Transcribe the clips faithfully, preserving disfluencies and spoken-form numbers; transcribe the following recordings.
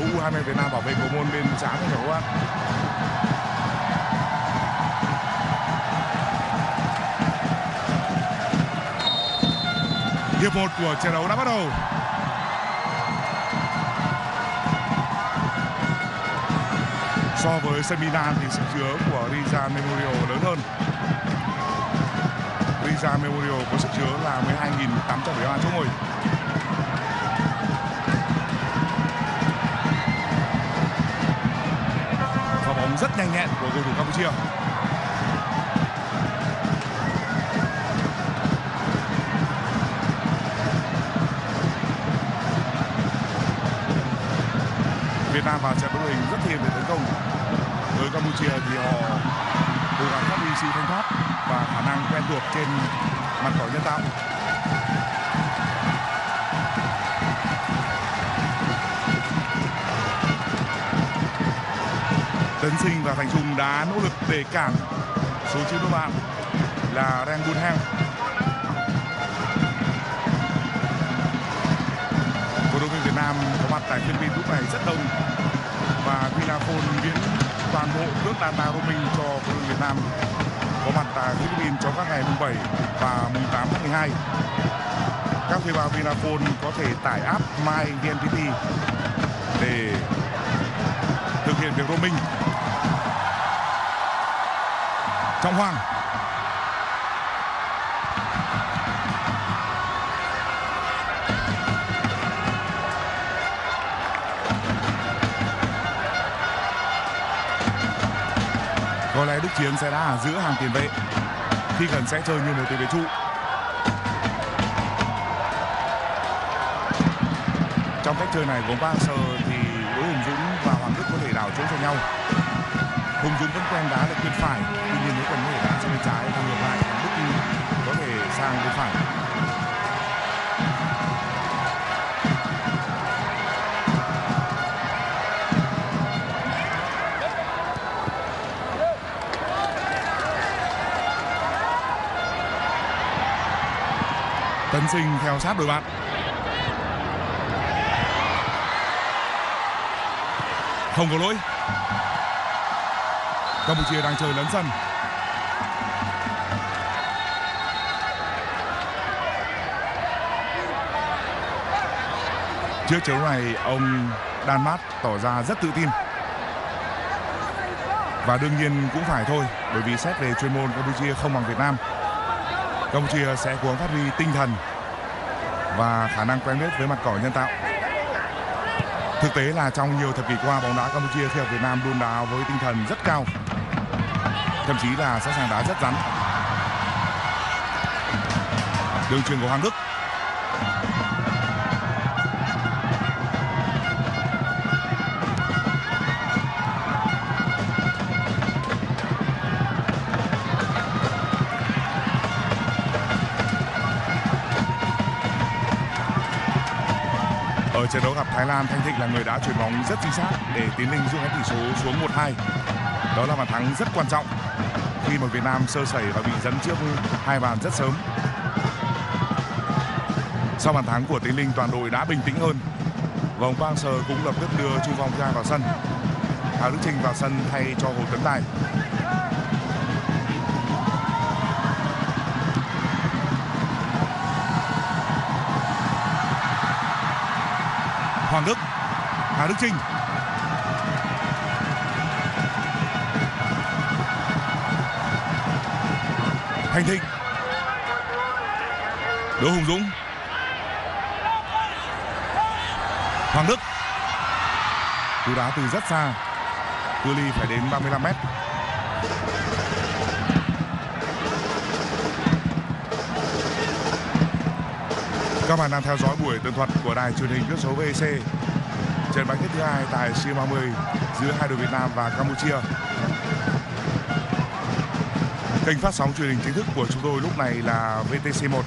U hai mươi Việt Nam bảo vệ cầu môn bên trái của các bạn. Hiệp một của trận đấu đã bắt đầu. So với sân Milan thì sức chứa của Rizal Memorial lớn hơn. Rizal Memorial có sức chứa là mười hai nghìn tám trăm bảy mươi ba chỗ ngồi. Pha bóng rất nhanh nhẹn của cầu thủ Campuchia. Việt Nam vào trận đội hình rất thiên về tấn công. Với Campuchia thì họ cố gắng phát huy sự thanh thoát và khả năng quen thuộc trên mặt cỏ nhân tạo. Tấn Sinh và Thành Trung đã nỗ lực để cản số chín của bạn là Reng Bunheng. Cổ động viên Việt Nam có mặt tại Philippines lúc này rất đông và Vinaphone miễn toàn bộ cước data roaming cho cổ động viên Việt Nam có mặt tại Philippines trong các ngày mùng bảy và mùng tám tháng mười hai. Các thuê bao Vinaphone có thể tải app My vê en pê tê để thực hiện việc roaming. Trọng Hoàng. Có lẽ Đức Chiến sẽ đã ở giữa hàng tiền vệ khi cần sẽ chơi như một tiền vệ trụ. Trong cách chơi này của Park Hang-seo thì Đỗ Hùng Dũng và Hoàng Đức có thể đảo chỗ cho nhau. Hùng Dũng vẫn quen đá được bên phải, tuy nhiên nếu cần có thể đá sang bên trái thì ngược lại Hoàng Đức có thể sang bên phải. Tấn Sinh theo sát đội bạn. Không có lỗi. Campuchia đang chơi lấn sân. Trước trận đấu này ông Đan Mát tỏ ra rất tự tin. Và đương nhiên cũng phải thôi, bởi vì xét về chuyên môn Campuchia không bằng Việt Nam. Campuchia sẽ cố gắng phát huy tinh thần và khả năng quen biết với mặt cỏ nhân tạo. Thực tế là trong nhiều thập kỷ qua, bóng đá Campuchia khi ở Việt Nam luôn đá với tinh thần rất cao, thậm chí là sẵn sàng đá rất rắn. Đường chuyền của Hoàng Đức. Ở trận đấu gặp Thái Lan, Thanh Thịnh là người đã chuyền bóng rất chính xác để Tiến Linh rút ngắn tỷ số xuống một hai. Đó là bàn thắng rất quan trọng khi mà Việt Nam sơ sẩy và bị dẫn trước hai bàn rất sớm. Sau bàn thắng của Tiến Linh, toàn đội đã bình tĩnh hơn và ông Park Hang-seo cũng lập tức đưa Chu Phong Gia vào sân. Hà Đức Chinh vào sân thay cho Hồ Tấn Tài. Hoàng Đức, Hà Đức Chinh. Thành Thịnh. Đỗ Hùng Dũng. Hoàng Đức. Cú đá từ rất xa. Cự ly phải đến ba mươi lăm mét. Các bạn đang theo dõi buổi tường thuật của đài truyền hình cước số vê xê. Trận bán kết thứ hai tại SEA ba mươi giữa hai đội Việt Nam và Campuchia. Kênh phát sóng truyền hình chính thức của chúng tôi lúc này là vê tê xê một.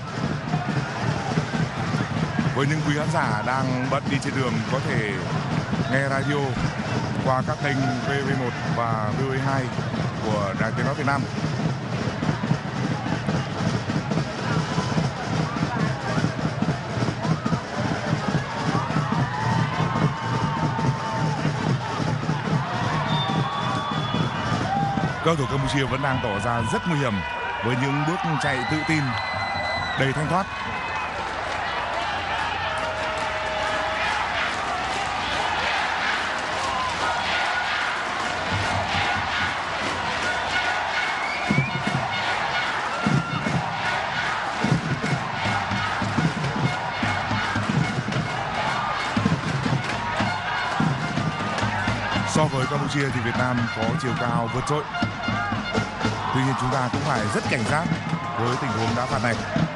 Với những quý khán giả đang bận đi trên đường có thể nghe radio qua các kênh vê vê một và vê o hai của Đài Tiếng nói Việt Nam. cầu thủ Campuchia vẫn đang tỏ ra rất nguy hiểm với những bước chạy tự tin đầy thanh thoát. So với Campuchia thì Việt Nam có chiều cao vượt trội. Tuy nhiên chúng ta cũng phải rất cảnh giác với tình huống đá phạt này.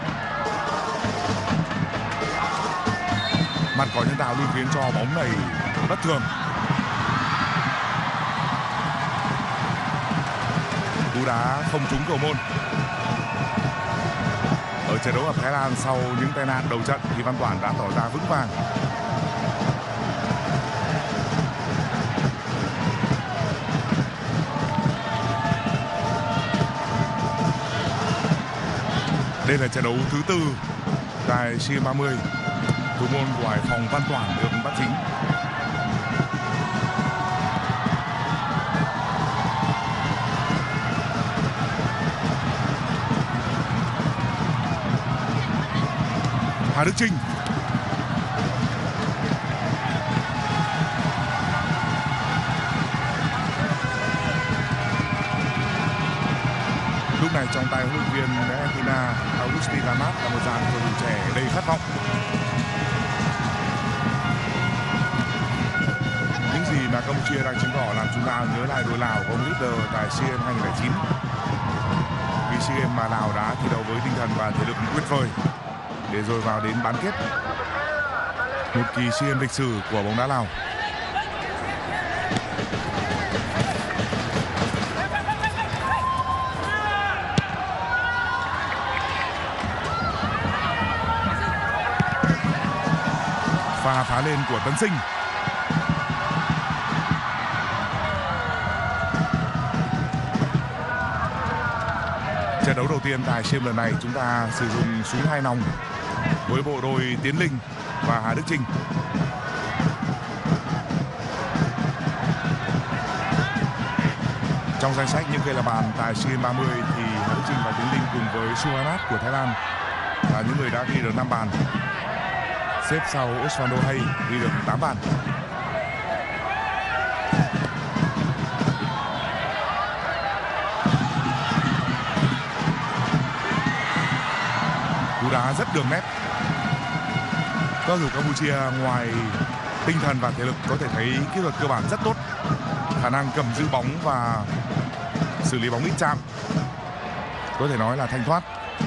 Mặt có nhân tạo luôn khiến cho bóng này bất thường. Cú đá không trúng cầu môn. Ở trận đấu ở Thái Lan sau những tai nạn đầu trận thì Văn Toản đã tỏ ra vững vàng. Đây là trận đấu thứ tư tại SEA Games ba mươi. Thủ môn của Hải Phòng Văn Toản được bắt chính. Hà Đức Chinh. Lúc này trong tay huấn luyện viên Argentina Agustín Lamas là một dàn cầu thủ trẻ đầy khát vọng. Những gì mà Campuchia đang chứng tỏ làm chúng ta nhớ lại đội Lào của ông leader tại SEA Games hai không không chín. Vì SEA Games mà Lào đã thi đấu với tinh thần và thể lực tuyệt vời để rồi vào đến bán kết. Một kỳ SEA Games lịch sử của bóng đá Lào. Pha phá lên của Tấn Sinh. Trận đấu đầu tiên tại SEA Games lần này chúng ta sử dụng súng hai nòng với bộ đôi Tiến Linh và Hà Đức Chinh. Trong danh sách những cây là bàn tại SEA Games ba mươi thì Hà Đức Chinh và Tiến Linh cùng với Suhanat của Thái Lan là những người đã ghi được năm bàn. Xếp sau Osvaldo Hay ghi được tám bàn. Cú đá rất đường nét. Cầu thủ Campuchia ngoài tinh thần và thể lực có thể thấy kỹ thuật cơ bản rất tốt, khả năng cầm giữ bóng và xử lý bóng ít chạm có thể nói là thanh thoát.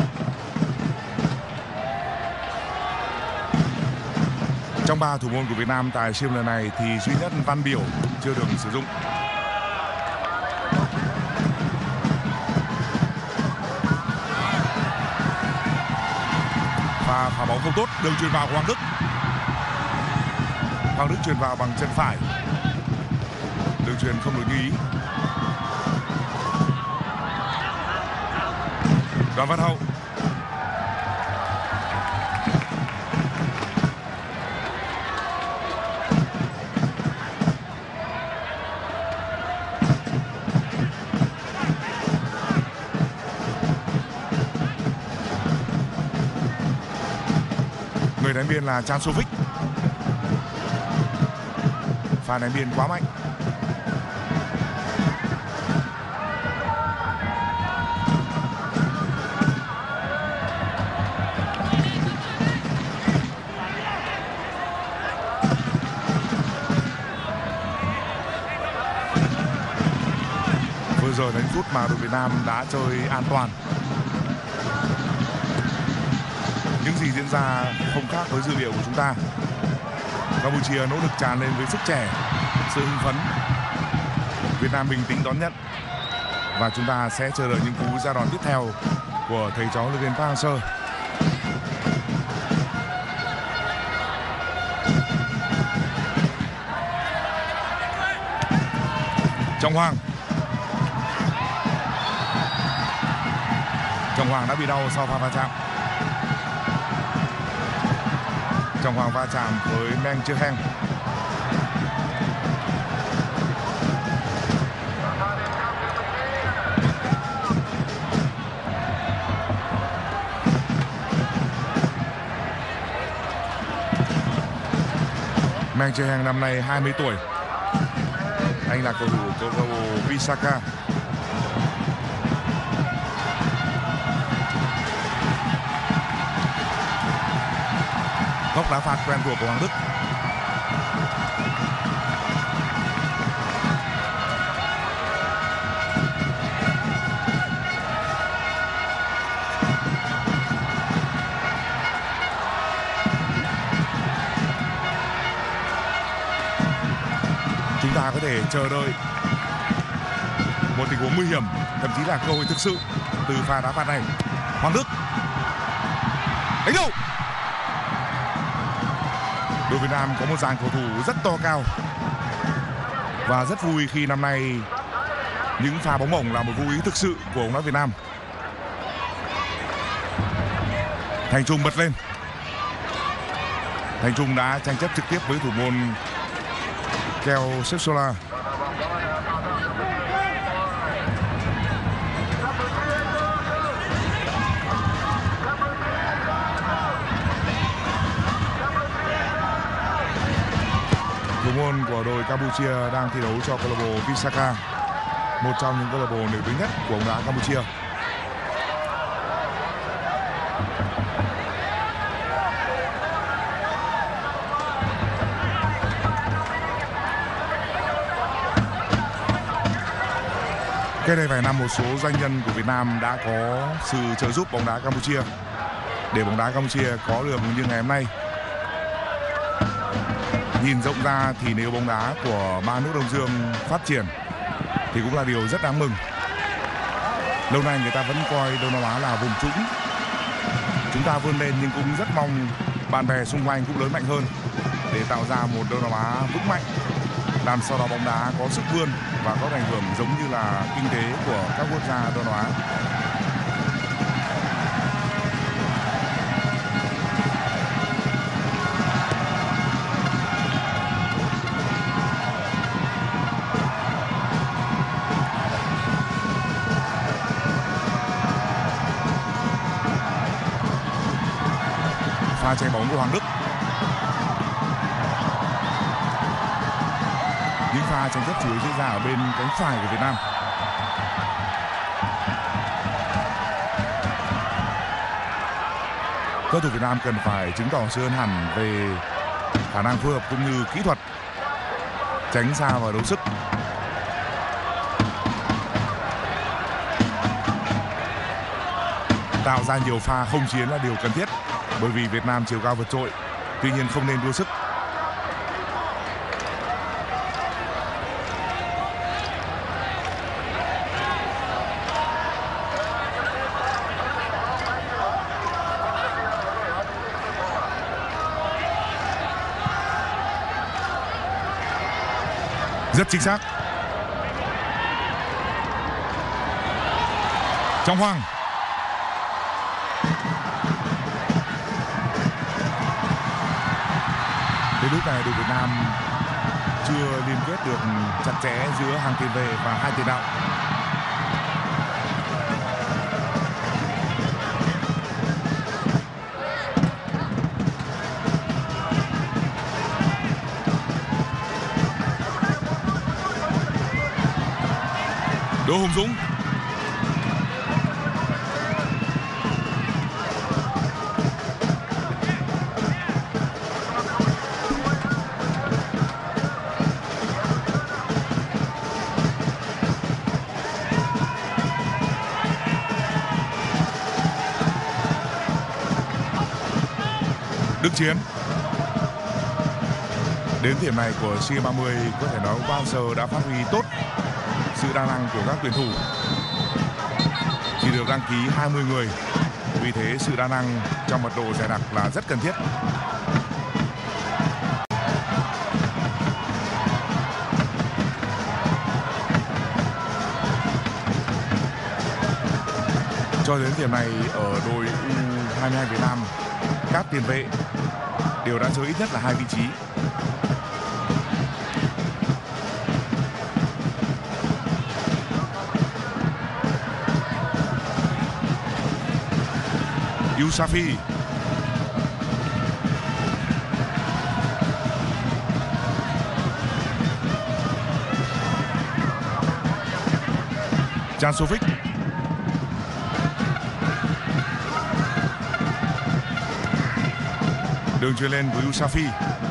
Trong ba thủ môn của Việt Nam tại SEA Games lần này thì duy nhất Văn Biểu chưa được sử dụng. Và phá bóng không tốt, đường chuyền vào của Hoàng Đức. Hoàng Đức chuyền vào bằng chân phải. Đường chuyền không được như ý. Đoàn Văn Hậu. Người đánh biên là Chan Sovic. Pha đánh biên quá mạnh. Vừa rồi đến phút mà đội Việt Nam đã chơi an toàn. Những gì diễn ra không khác với dữ liệu của chúng ta. Campuchia nỗ lực tràn lên với sức trẻ, sự hưng phấn. Việt Nam bình tĩnh đón nhận. Và chúng ta sẽ chờ đợi những cú ra đòn tiếp theo của thầy trò huấn luyện viên Park Hang-seo. Trọng Hoàng. Trọng Hoàng đã bị đau sau pha va chạm. Trọng Hoàng va chạm với Meng Chir Heng. Meng Jae-hang năm nay hai mươi tuổi. Anh là cầu thủ của câu lạc bộ Visaka. Góc đá phạt quen thuộc của Hoàng Đức. Chúng ta có thể chờ đợi một tình huống nguy hiểm, thậm chí là cơ hội thực sự từ pha đá phạt này. Hoàng Đức đánh đầu. Đội Việt Nam có một dàn cầu thủ rất to cao và rất vui khi năm nay những pha bóng bổng là một vô ý thực sự của bóng đá Việt Nam. Thành Trung bật lên. Thành Trung đã tranh chấp trực tiếp với thủ môn Keo Sepsola. Thủ môn của đội Campuchia đang thi đấu cho câu lạc bộ Visaka, một trong những câu lạc bộ nổi tiếng nhất của bóng đá Campuchia. Cái đây vài năm một số doanh nhân của Việt Nam đã có sự trợ giúp bóng đá Campuchia để bóng đá Campuchia có được như ngày hôm nay. Nhìn rộng ra thì nếu bóng đá của ba nước Đông Dương phát triển thì cũng là điều rất đáng mừng. Lâu nay người ta vẫn coi Đông Nam Á là vùng trũng. Chúng ta vươn lên nhưng cũng rất mong bạn bè xung quanh cũng lớn mạnh hơn để tạo ra một Đông Nam Á vững mạnh, làm sau đó bóng đá có sức vươn và có ảnh hưởng giống như là kinh tế của các quốc gia Đông Nam Á. Pha chạy bóng của Hoàng Đức. Những pha tranh chấp chủ yếu diễn ra ở bên cánh phải của Việt Nam. Cầu thủ Việt Nam cần phải chứng tỏ sự hơn hẳn về khả năng phối hợp cũng như kỹ thuật, tránh xa vào đấu sức. Tạo ra nhiều pha không chiến là điều cần thiết, bởi vì Việt Nam chiều cao vượt trội, tuy nhiên không nên đua sức. Rất chính xác. Trọng Hoàng. Đến lúc này đội Việt Nam chưa liên kết được chặt chẽ giữa hàng tiền vệ và hai tiền đạo. Đỗ Hùng Dũng. Đức Chiến. Đến điểm này của SEA ba mươi có thể nói bao giờ đã phát huy tốt sự đa năng của các tuyển thủ. Chỉ được đăng ký hai mươi người, vì thế sự đa năng trong mật độ dày đặc là rất cần thiết. Cho đến điểm này ở đội U hai mươi hai Việt Nam, các tiền vệ đều đã chơi ít nhất là hai vị trí. Yusafi. Jansovic. Đường chuyền lên của Yusafi.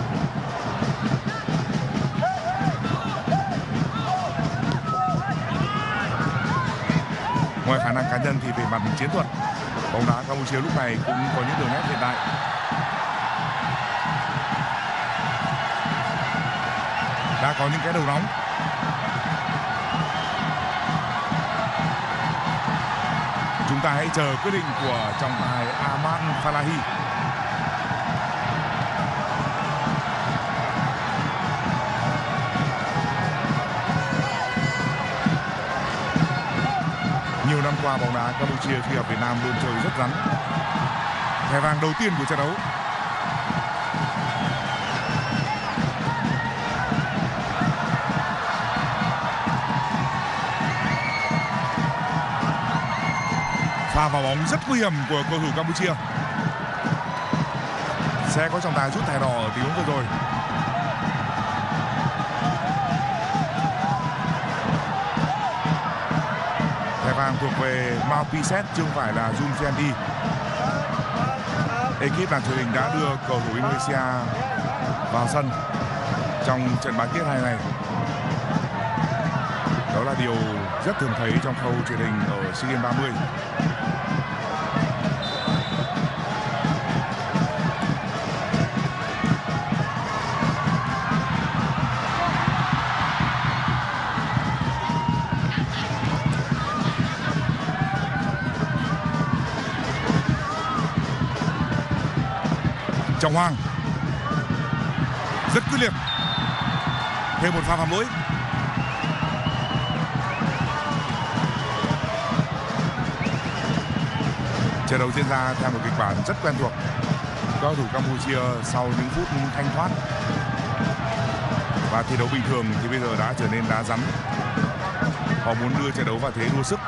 Ngoài khả năng cá nhân thì về mặt chiến thuật, bóng đá Campuchia lúc này cũng có những đường nét hiện đại. Đã có những cái đầu nóng. Chúng ta hãy chờ quyết định của trọng tài Ahmad Falahi. Nhiều năm qua bóng đá Campuchia khi gặp Việt Nam luôn chơi rất rắn. Thẻ vàng đầu tiên của trận đấu. Pha vào bóng rất nguy hiểm của cầu thủ Campuchia. Sẽ có trọng tài rút thẻ đỏ ở tình huống vừa rồi. Thẻ vàng thuộc về Mau Piset chứ không phải là Jun Fendi. Ekip làm truyền hình đã đưa cầu thủ Indonesia vào sân trong trận bán kết hai này. Đó là điều rất thường thấy trong khâu truyền hình ở SEA Games ba mươi. Trọng Hoàng rất quyết liệt. Thêm một pha phạm lỗi. Trận đấu diễn ra theo một kịch bản rất quen thuộc. Cầu thủ Campuchia sau những phút thanh thoát và thi đấu bình thường thì bây giờ đã trở nên đá rắn. Họ muốn đưa trận đấu vào thế đua sức.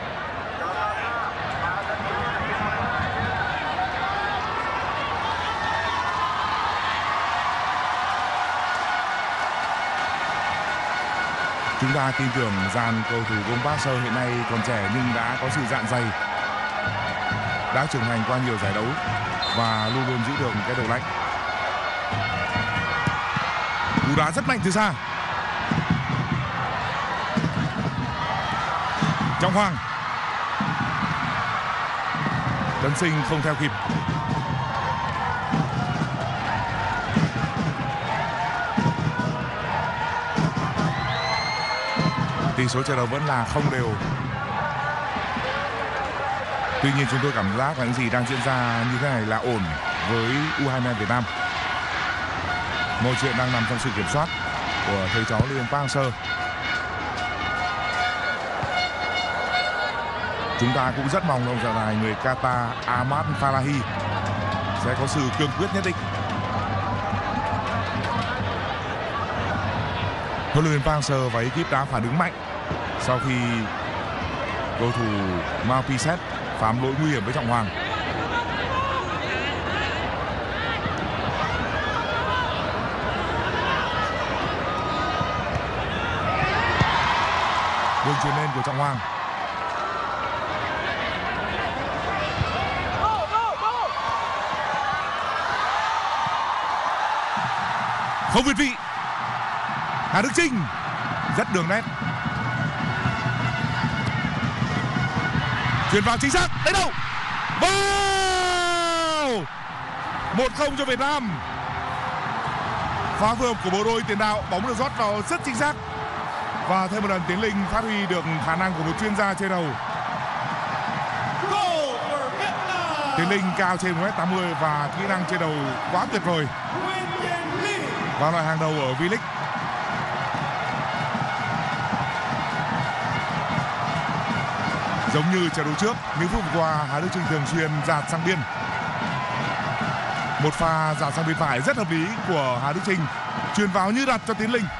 Chúng ta tin tưởng dàn cầu thủ Gong Park Seo hiện nay còn trẻ nhưng đã có sự dạn dày, đã trưởng thành qua nhiều giải đấu và luôn luôn giữ được cái đầu lạnh. Cú đá rất mạnh từ xa. Trọng Hoàng. Tấn Sinh không theo kịp. Tỷ số trận đấu vẫn là không đều. Tuy nhiên chúng tôi cảm giác là những gì đang diễn ra như thế này là ổn với u hai mươi hai Việt Nam. Mọi chuyện đang nằm trong sự kiểm soát của thầy trò Liên Park Seo. Chúng ta cũng rất mong ông trọng tài người Qatar Ahmad Falahi sẽ có sự cương quyết nhất định. Huấn luyện viên Park Seo và ekip đã phản ứng mạnh sau khi cầu thủ Mau Piset phạm lỗi nguy hiểm với Trọng Hoàng. Đường chuyền lên của Trọng Hoàng. Không việt vị. Hà Đức Chinh rất đường nét. Chuyền vào chính xác. Đấy đâu. Wow! một không cho Việt Nam. Phá vườn của bộ đôi tiền đạo, bóng được rót vào rất chính xác. Và thêm một lần Tiến Linh phát huy được khả năng của một chuyên gia trên đầu. Tiến Linh cao trên một mét tám mươi và kỹ năng trên đầu quá tuyệt vời. Vào loại hàng đầu ở V-League. Giống như trận đấu trước, những phút qua Hà Đức Chinh thường xuyên dạt sang biên. Một pha dạt sang bên phải rất hợp lý của Hà Đức Chinh, chuyền vào như đặt cho Tiến Linh.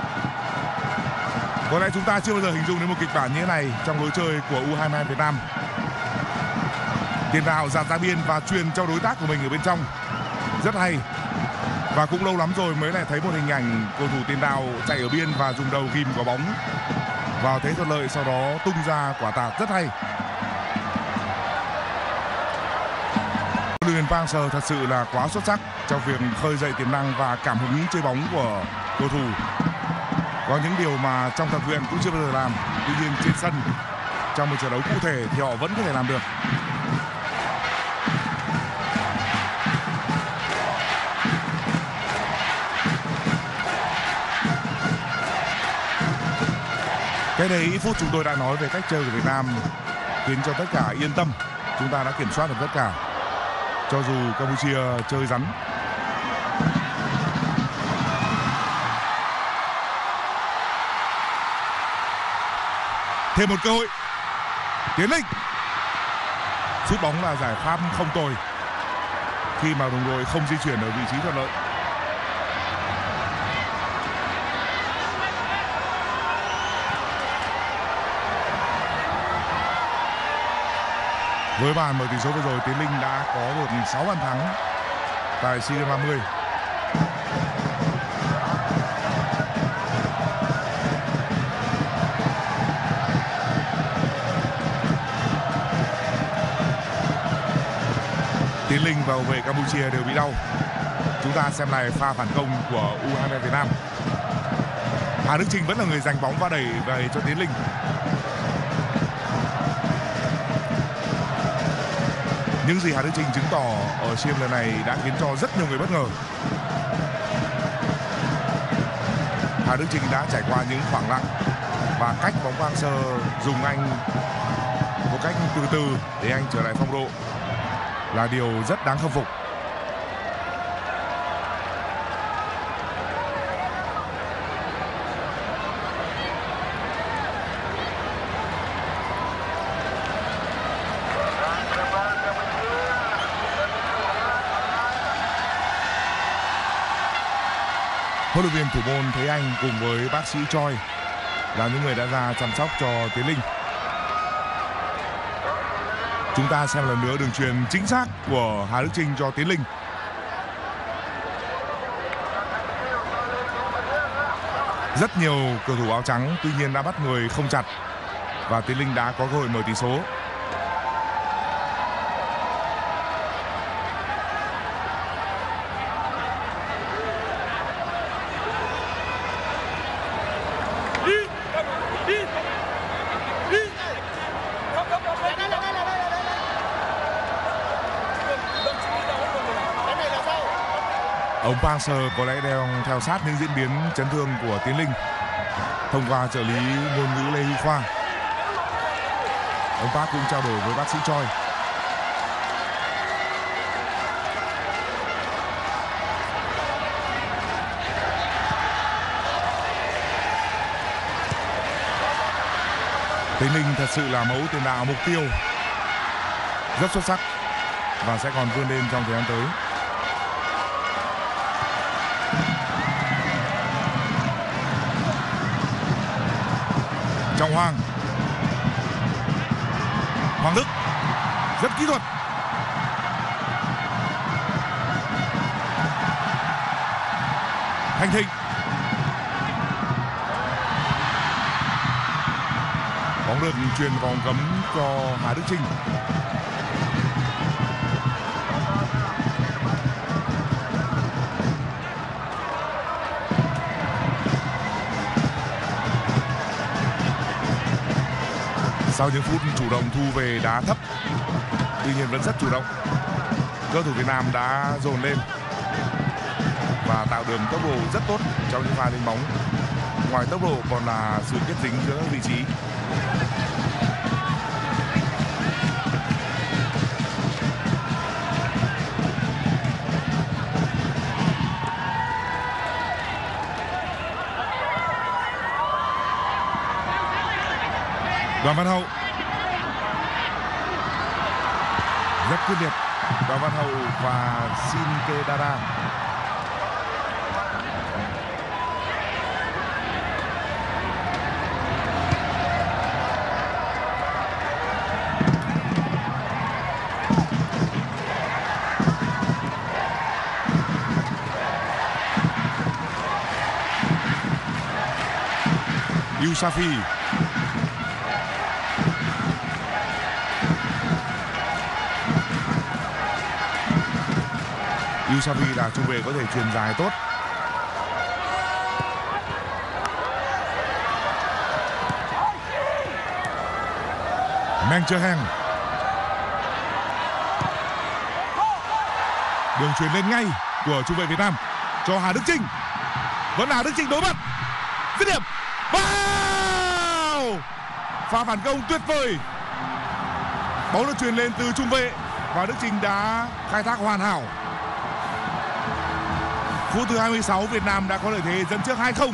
Có lẽ chúng ta chưa bao giờ hình dung đến một kịch bản như thế này trong lối chơi của u hai mươi hai Việt Nam. Tiền đạo dạt ra biên và chuyền cho đối tác của mình ở bên trong, rất hay. Và cũng lâu lắm rồi mới lại thấy một hình ảnh cầu thủ tiền đạo chạy ở biên và dùng đầu ghim quả bóng vào thế thuận lợi, sau đó tung ra quả tạt rất hay. Huấn luyện viên Park Hang-seo thật sự là quá xuất sắc trong việc khơi dậy tiềm năng và cảm hứng chơi bóng của cầu thủ. Có những điều mà trong tập luyện cũng chưa bao giờ làm, tuy nhiên trên sân trong một trận đấu cụ thể thì họ vẫn có thể làm được. Cái đấy ít phút chúng tôi đã nói về cách chơi của Việt Nam khiến cho tất cả yên tâm, chúng ta đã kiểm soát được tất cả cho dù Campuchia chơi rắn. Thêm một cơ hội, Tiến Linh sút bóng là giải pháp không tồi khi mà đồng đội không di chuyển ở vị trí thuận lợi. Với bàn mở tỷ số vừa rồi, Tiến Linh đã có được sáu bàn thắng tại SEA Games ba mươi. Tiến Linh và hậu vệ Campuchia đều bị đau. Chúng ta xem lại pha phản công của u hai mươi Việt Nam. Hà Đức Chinh vẫn là người giành bóng và đẩy về cho Tiến Linh. Những gì Hà Đức Chinh chứng tỏ ở SEA Games lần này đã khiến cho rất nhiều người bất ngờ. Hà Đức Chinh đã trải qua những khoảng lặng và cách bóng Park Hang-seo dùng anh một cách từ từ để anh trở lại phong độ là điều rất đáng khâm phục. Huấn luyện viên thủ môn Thế Anh cùng với bác sĩ Choi là những người đã ra chăm sóc cho Tiến Linh. Chúng ta xem lần nữa đường chuyền chính xác của Hà Đức Chinh cho Tiến Linh. Rất nhiều cầu thủ áo trắng tuy nhiên đã bắt người không chặt và Tiến Linh đã có cơ hội mở tỷ số. Ông Park Hang-seo có lẽ đang theo sát những diễn biến chấn thương của Tiến Linh thông qua trợ lý ngôn ngữ Lê Huy Khoa. Ông Park cũng trao đổi với bác sĩ Choi. Tiến Linh thật sự là mẫu tiền đạo mục tiêu rất xuất sắc và sẽ còn vươn lên trong thời gian tới. Trọng Hoàng, Hoàng Đức rất kỹ thuật, Thành Thịnh, bóng được truyền vào vòng cấm cho Hà Đức Chinh. Sau những phút chủ động thu về đá thấp, tuy nhiên vẫn rất chủ động, cầu thủ Việt Nam đã dồn lên và tạo đường tốc độ rất tốt trong những pha đánh bóng. Ngoài tốc độ còn là sự kết dính giữa các vị trí. Đoàn Văn Hậu rất quyết liệt. Đoàn Văn Hậu và Shinke Dara. Yusafi Yousafi là trung vệ có thể chuyền dài tốt. Meng Chơ-heng. Đường chuyền lên ngay của trung vệ Việt Nam cho Hà Đức Chinh. Vẫn là Hà Đức Chinh đối mặt. Dứt điểm. Wow! Pha phản công tuyệt vời. Bóng được chuyền lên từ trung vệ và Đức Chinh đã khai thác hoàn hảo. Phút thứ hai mươi sáu, Việt Nam đã có lợi thế dẫn trước hai không.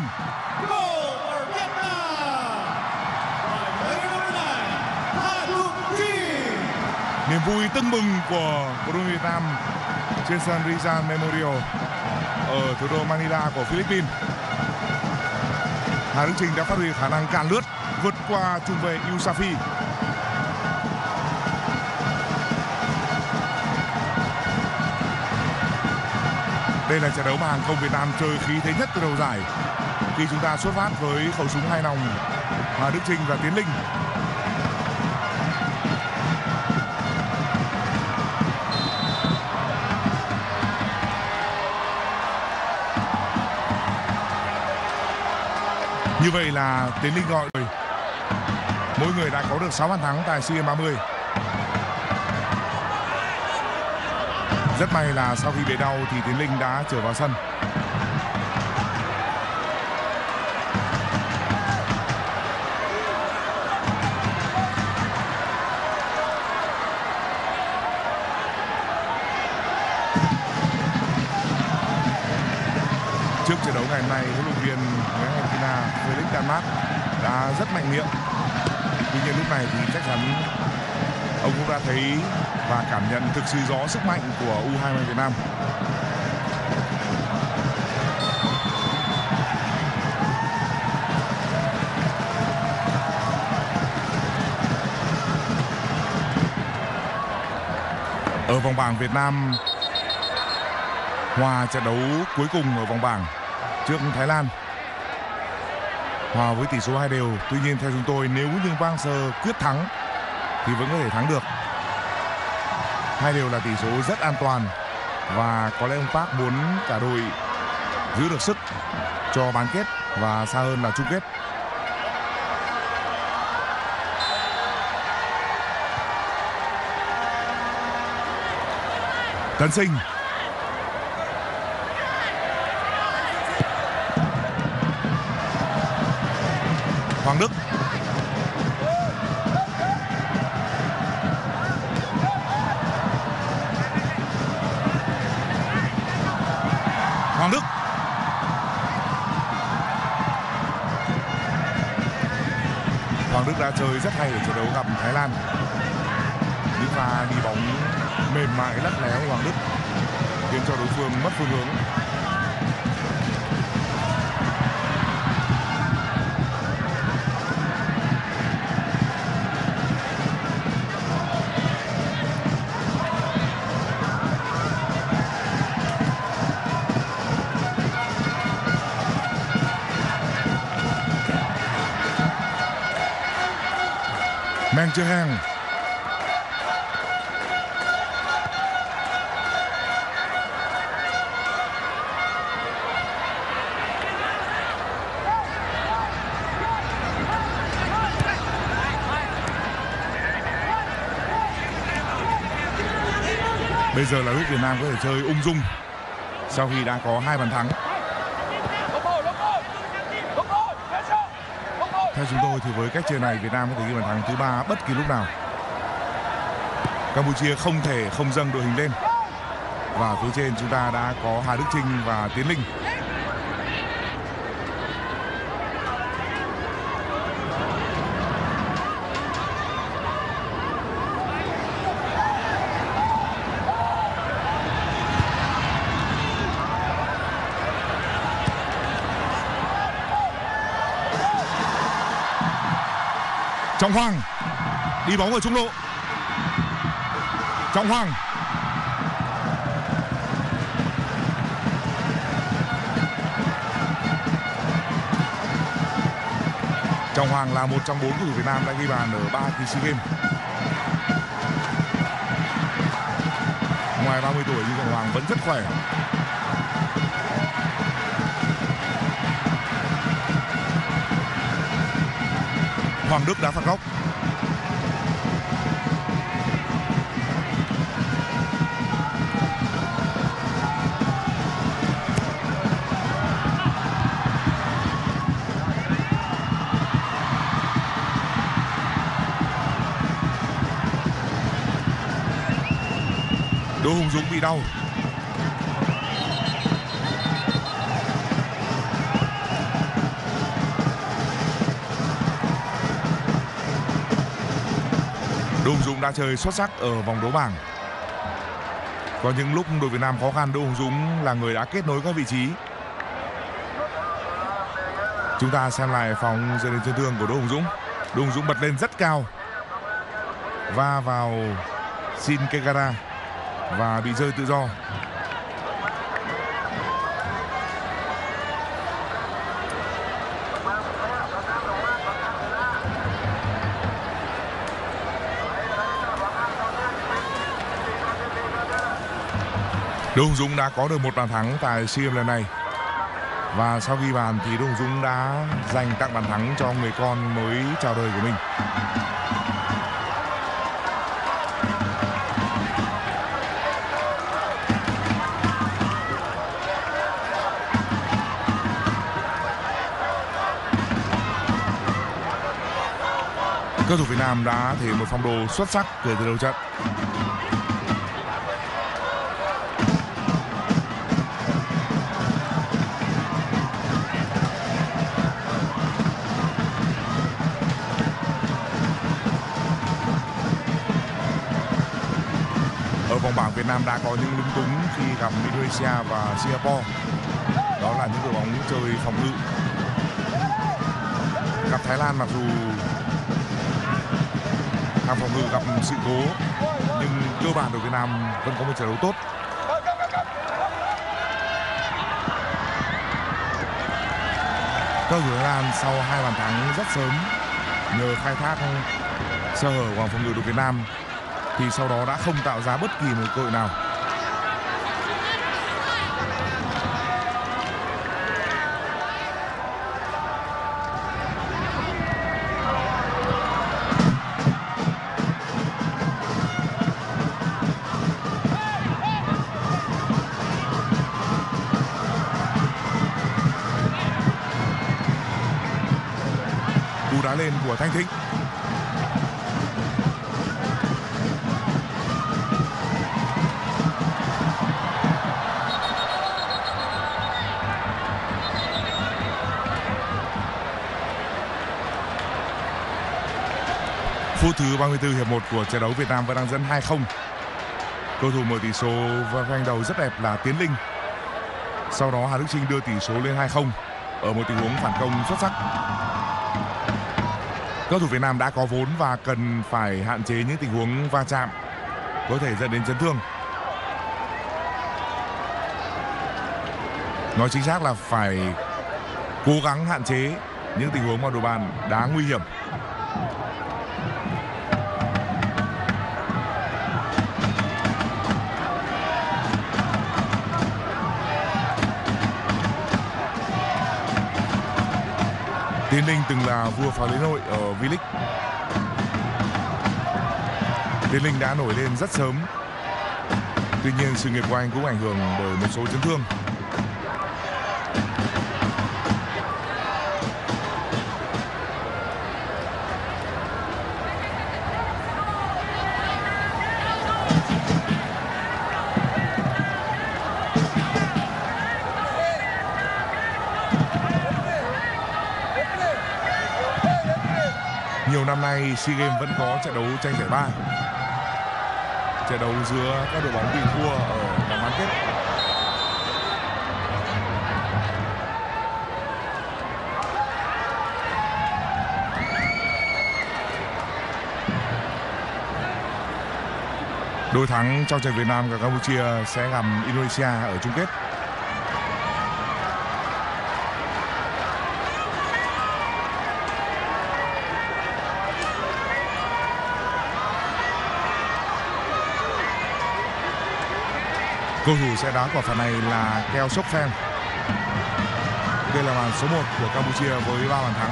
Niềm vui tưng bừng của cổ động viên Việt Nam trên sân Rizal Memorial ở thủ đô Manila của Philippines. Hà Đức Chinh đã phát huy khả năng cản lướt, vượt qua trung vệ Yousafi. Đây là trận đấu mà hàng không Việt Nam chơi khí thế nhất từ đầu giải, khi chúng ta xuất phát với khẩu súng hai nòng Hà Đức Chinh và Tiến Linh. Như vậy là Tiến Linh gọi rồi. Mỗi người đã có được sáu bàn thắng tại SEA Games ba mươi. Rất may là sau khi bị đau thì Tiến Linh đã trở vào sân. Trước trận đấu ngày hôm nay, huấn luyện viên người Argentina Felix Danmark đã rất mạnh miệng. Tuy nhiên lúc này thì chắc chắn ông cũng đã thấy và cảm nhận thực sự rõ sức mạnh của U hai mươi Việt Nam. Ở vòng bảng, Việt Nam hòa trận đấu cuối cùng ở vòng bảng trước Thái Lan, hòa với tỷ số hai đều. Tuy nhiên theo chúng tôi, nếu như Vang Sơ quyết thắng thì vẫn có thể thắng được. Hai đều là tỷ số rất an toàn và có lẽ ông Park muốn cả đội giữ được sức cho bán kết và xa hơn là chung kết. Tấn Sinh. Hoàng Đức. Hoàng Đức. Hoàng Đức đã chơi rất hay ở trận đấu gặp Thái Lan. Những pha đi bóng mềm mại lắt léo Hoàng Đức khiến cho đối phương mất phương hướng. Meng Chơ-heng. Bây giờ là lúc Việt Nam có thể chơi ung dung sau khi đã có hai bàn thắng. Theo chúng tôi thì với cách chơi này, Việt Nam có thể ghi bàn thắng thứ ba bất kỳ lúc nào. Campuchia không thể không dâng đội hình lên. Và phía trên chúng ta đã có Hà Đức Chinh và Tiến Linh. Trọng Hoàng đi bóng ở trung lộ. Trọng Hoàng. Trọng Hoàng là một trong bốn cầu thủ Việt Nam đã ghi bàn ở ba kỳ SEA Games. Ngoài ba mươi tuổi nhưng Ngọc Hoàng vẫn rất khỏe. Hoàng Đức đá phạt góc. Đỗ Hùng Dũng bị đau. Đỗ Hùng Dũng đã chơi xuất sắc ở vòng đấu bảng. Có những lúc đội Việt Nam khó khăn, Đỗ Hùng Dũng là người đã kết nối các vị trí. Chúng ta xem lại phóng dẫn đến chấn thương của Đỗ Hùng Dũng. Đỗ Hùng Dũng bật lên rất cao, va vào Shin Kegara và bị rơi tự do. Đỗ Hùng Dũng đã có được một bàn thắng tại SEA Games lần này. Và sau ghi bàn thì Đỗ Hùng Dũng đã dành tặng bàn thắng cho người con mới chào đời của mình. Cầu thủ Việt Nam đã thể hiện một phong độ xuất sắc kể từ đầu trận. Ở vòng bảng, Việt Nam đã có những lúng túng khi gặp Indonesia và Singapore. Đó là những đội bóng chơi phòng ngự. Gặp Thái Lan mặc dù hàng phòng ngự gặp sự cố nhưng cơ bản đội Việt Nam vẫn có một trận đấu tốt. Cầu thủ Thái Lan sau hai bàn thắng rất sớm nhờ khai thác sơ hở của phòng ngự đội Việt Nam thì sau đó đã không tạo ra bất kỳ một cơ hội nào. Cú đá lên của Thanh Thịnh. Phút thứ ba mươi tư hiệp một của trận đấu, Việt Nam vẫn đang dẫn hai không. Cầu thủ mở tỷ số và phanh đầu rất đẹp là Tiến Linh. Sau đó Hà Đức Chinh đưa tỷ số lên hai không ở một tình huống phản công xuất sắc. Cầu thủ Việt Nam đã có vốn và cần phải hạn chế những tình huống va chạm có thể dẫn đến chấn thương. Nói chính xác là phải cố gắng hạn chế những tình huống mà đội bạn đá nguy hiểm. Tiến Linh từng là vua phá lưới nội ở V-League. Tiến Linh đã nổi lên rất sớm. Tuy nhiên sự nghiệp của anh cũng ảnh hưởng bởi một số chấn thương. Nhiều năm nay SEA Games vẫn có trận đấu tranh giải ba. Trận đấu giữa các đội bóng bị thua ở vòng bán kết. Đội thắng trong trận Việt Nam và Campuchia sẽ gặp Indonesia ở chung kết. Cầu thủ sẽ đá quả phạt này là Keo Sốc Phen. Đây là màn số một của Campuchia với ba bàn thắng.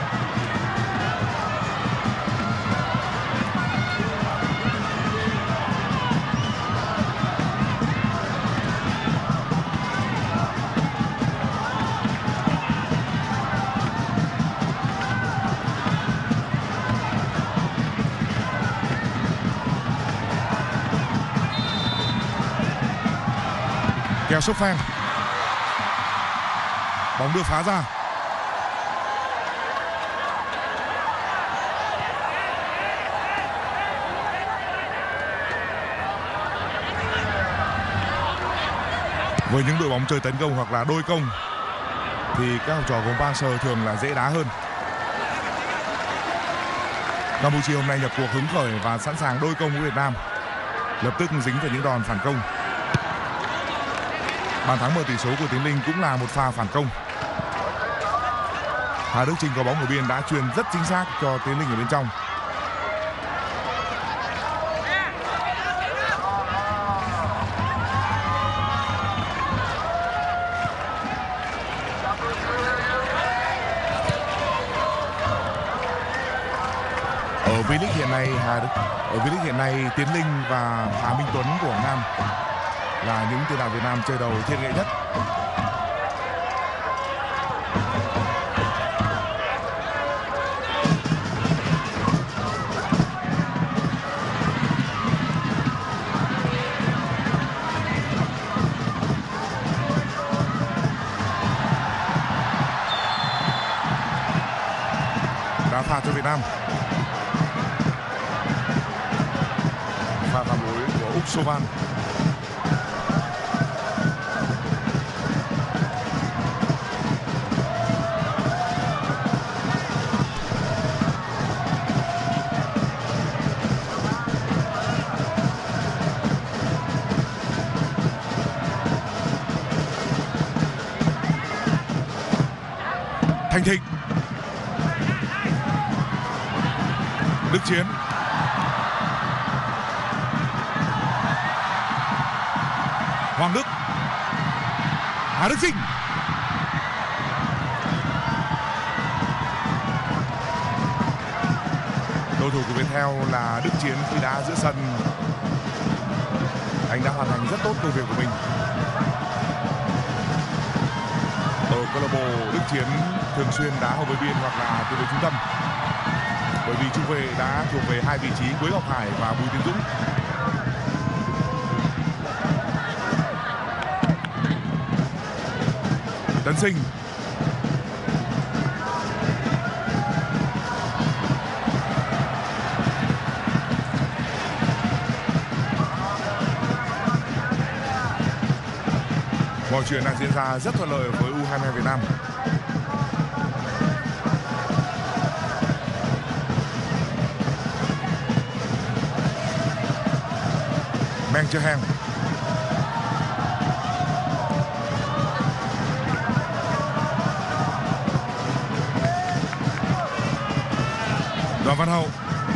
Keo Sốc Phen. Bóng được phá ra. Với những đội bóng chơi tấn công hoặc là đôi công thì các học trò của Park thường là dễ đá hơn. Campuchia hôm nay nhập cuộc hứng khởi và sẵn sàng đôi công với Việt Nam, lập tức dính phải những đòn phản công. Bàn thắng mở tỷ số của Tiến Linh cũng là một pha phản công. Hà Đức Chinh có bóng ở biên đã chuyền rất chính xác cho Tiến Linh ở bên trong. Ở V-League hiện nay, Hà Đức, ở V-League hiện nay Tiến Linh và Hà Minh Tuấn của Quảng Nam là những tiền đạo Việt Nam chơi đầu thiên nghệ nhất. Đá phạt cho Việt Nam. Pha phạm lỗi của Úc Sovan. Thành Thịnh. Đức Chiến. Hoàng Đức. Hà Đức Chinh. Cầu thủ của Viettel là Đức Chiến khi đá giữa sân, anh đã hoàn thành rất tốt công việc của mình. Ở câu lạc bộ Đức Chiến thường xuyên đá hậu vệ biên hoặc là tiền vệ trung tâm, bởi vì trung vệ đã thuộc về hai vị trí Quế Ngọc Hải và Bùi Tiến Dũng. Tấn Sinh. Mọi chuyện đang diễn ra rất thuận lợi với U hai mươi hai Việt Nam. Meng Chơ Heng. Đoàn Văn Hậu.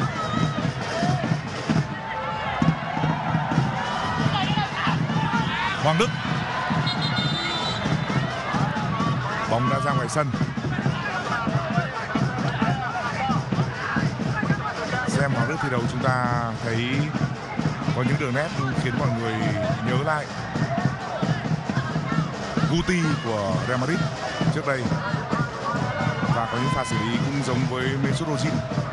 Hoàng Đức. Bóng đã ra ngoài sân. Xem Hoàng Đức thi đấu chúng ta thấy có những đường nét khiến mọi người nhớ lại Guti của Real Madrid trước đây, và có những pha xử lý cũng giống với Mesut Ozil.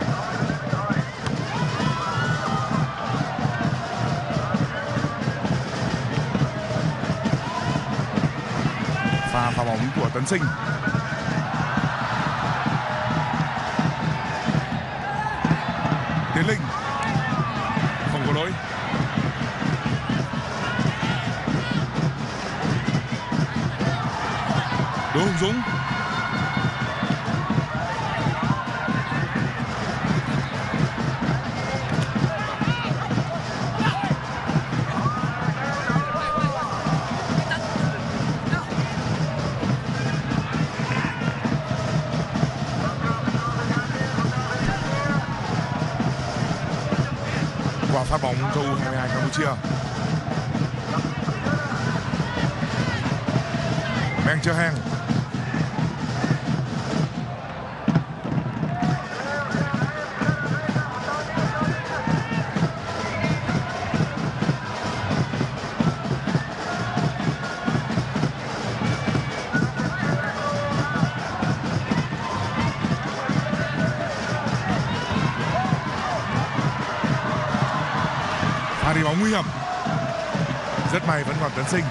Pha phá bóng của Tấn Sinh. Tiến Linh không có lỗi. Đỗ Hùng Dũng. Quả phát bóng cho U hai mươi hai Campuchia. Meng Chơ Heng. Pha đi bóng nguy hiểm. Rất may vẫn còn Tấn Sinh.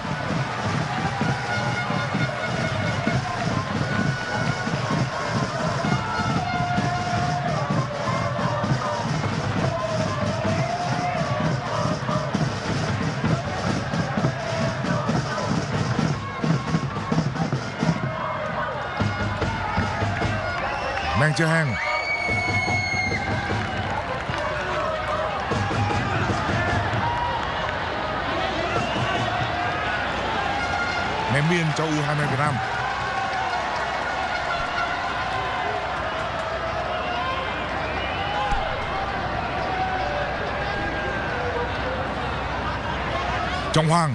Meng Chơ Heng. Ném biên cho U hai mươi Việt Nam. Trọng Hoàng.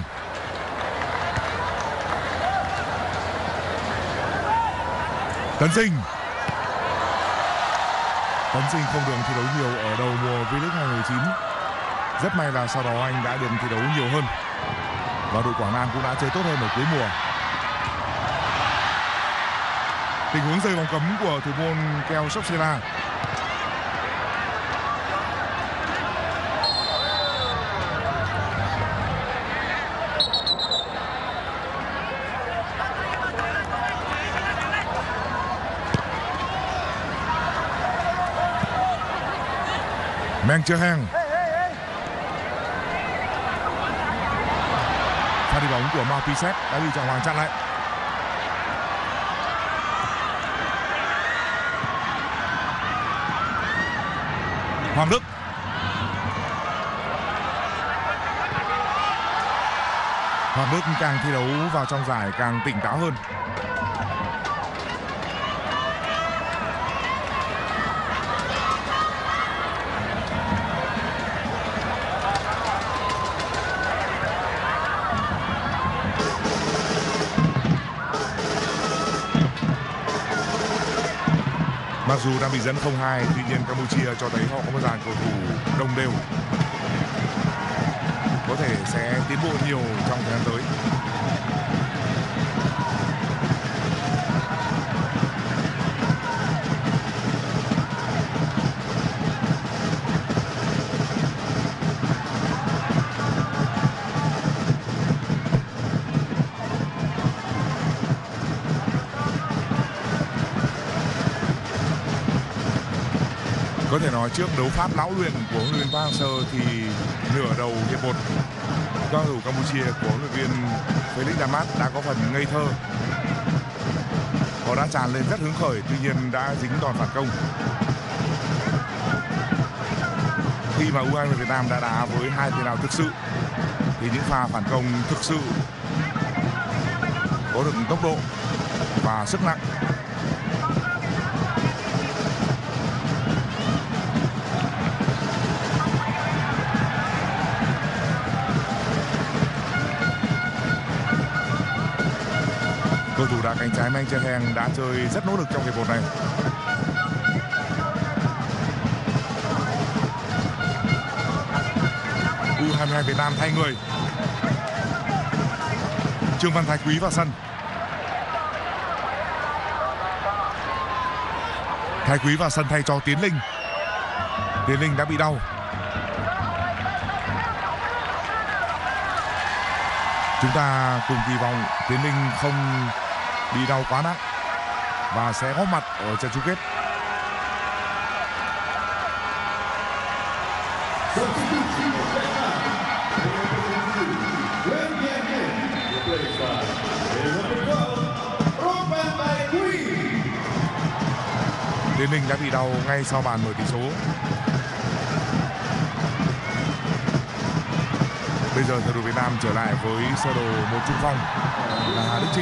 Tấn Sinh. Tấn Sinh không được thi đấu nhiều ở đầu mùa V-League hai không một chín. Rất may là sau đó anh đã được thi đấu nhiều hơn. Và đội Quảng Nam cũng đã chơi tốt hơn ở cuối mùa. Tình huống rơi vòng cấm của thủ môn Keo Soksela. Meng Chơ Heng. Pha đi bóng của Mao Pisset đã bị Trọng Hoàng chặn lại. Hoàng Đức. Hoàng Đức càng thi đấu vào trong giải càng tỉnh táo hơn. Mặc dù đang bị dẫn không hai, tuy nhiên Campuchia cho thấy họ có một dàn cầu thủ đồng đều, có thể sẽ tiến bộ nhiều trong thời gian tới. Có thể nói trước đấu pháp lão luyện của huấn luyện viên Park Hang-seo thì nửa đầu hiệp một, các cầu thủ Campuchia của huấn luyện viên Felix Damat đã có phần ngây thơ. Họ đã tràn lên rất hứng khởi, tuy nhiên đã dính đòn phản công. Khi mà U hai mươi Việt Nam đã đá với hai tiền đạo thực sự thì những pha phản công thực sự có được tốc độ và sức nặng. Cầu thủ đá cánh trái Meng Chơ Heng đã chơi rất nỗ lực trong hiệp một này. U hai mươi hai Việt Nam thay người. Trương Văn Thái Quý vào sân. Thái Quý vào sân thay cho Tiến Linh. Tiến Linh đã bị đau. Chúng ta cùng kỳ vọng Tiến Linh không bị đau quá nặng và sẽ góp mặt ở trận chung kết. Tiến Linh đã bị đau ngay sau bàn mở tỷ số. Bây giờ đội Việt Nam trở lại với sơ đồ một trung phong là Hà Đức Chinh.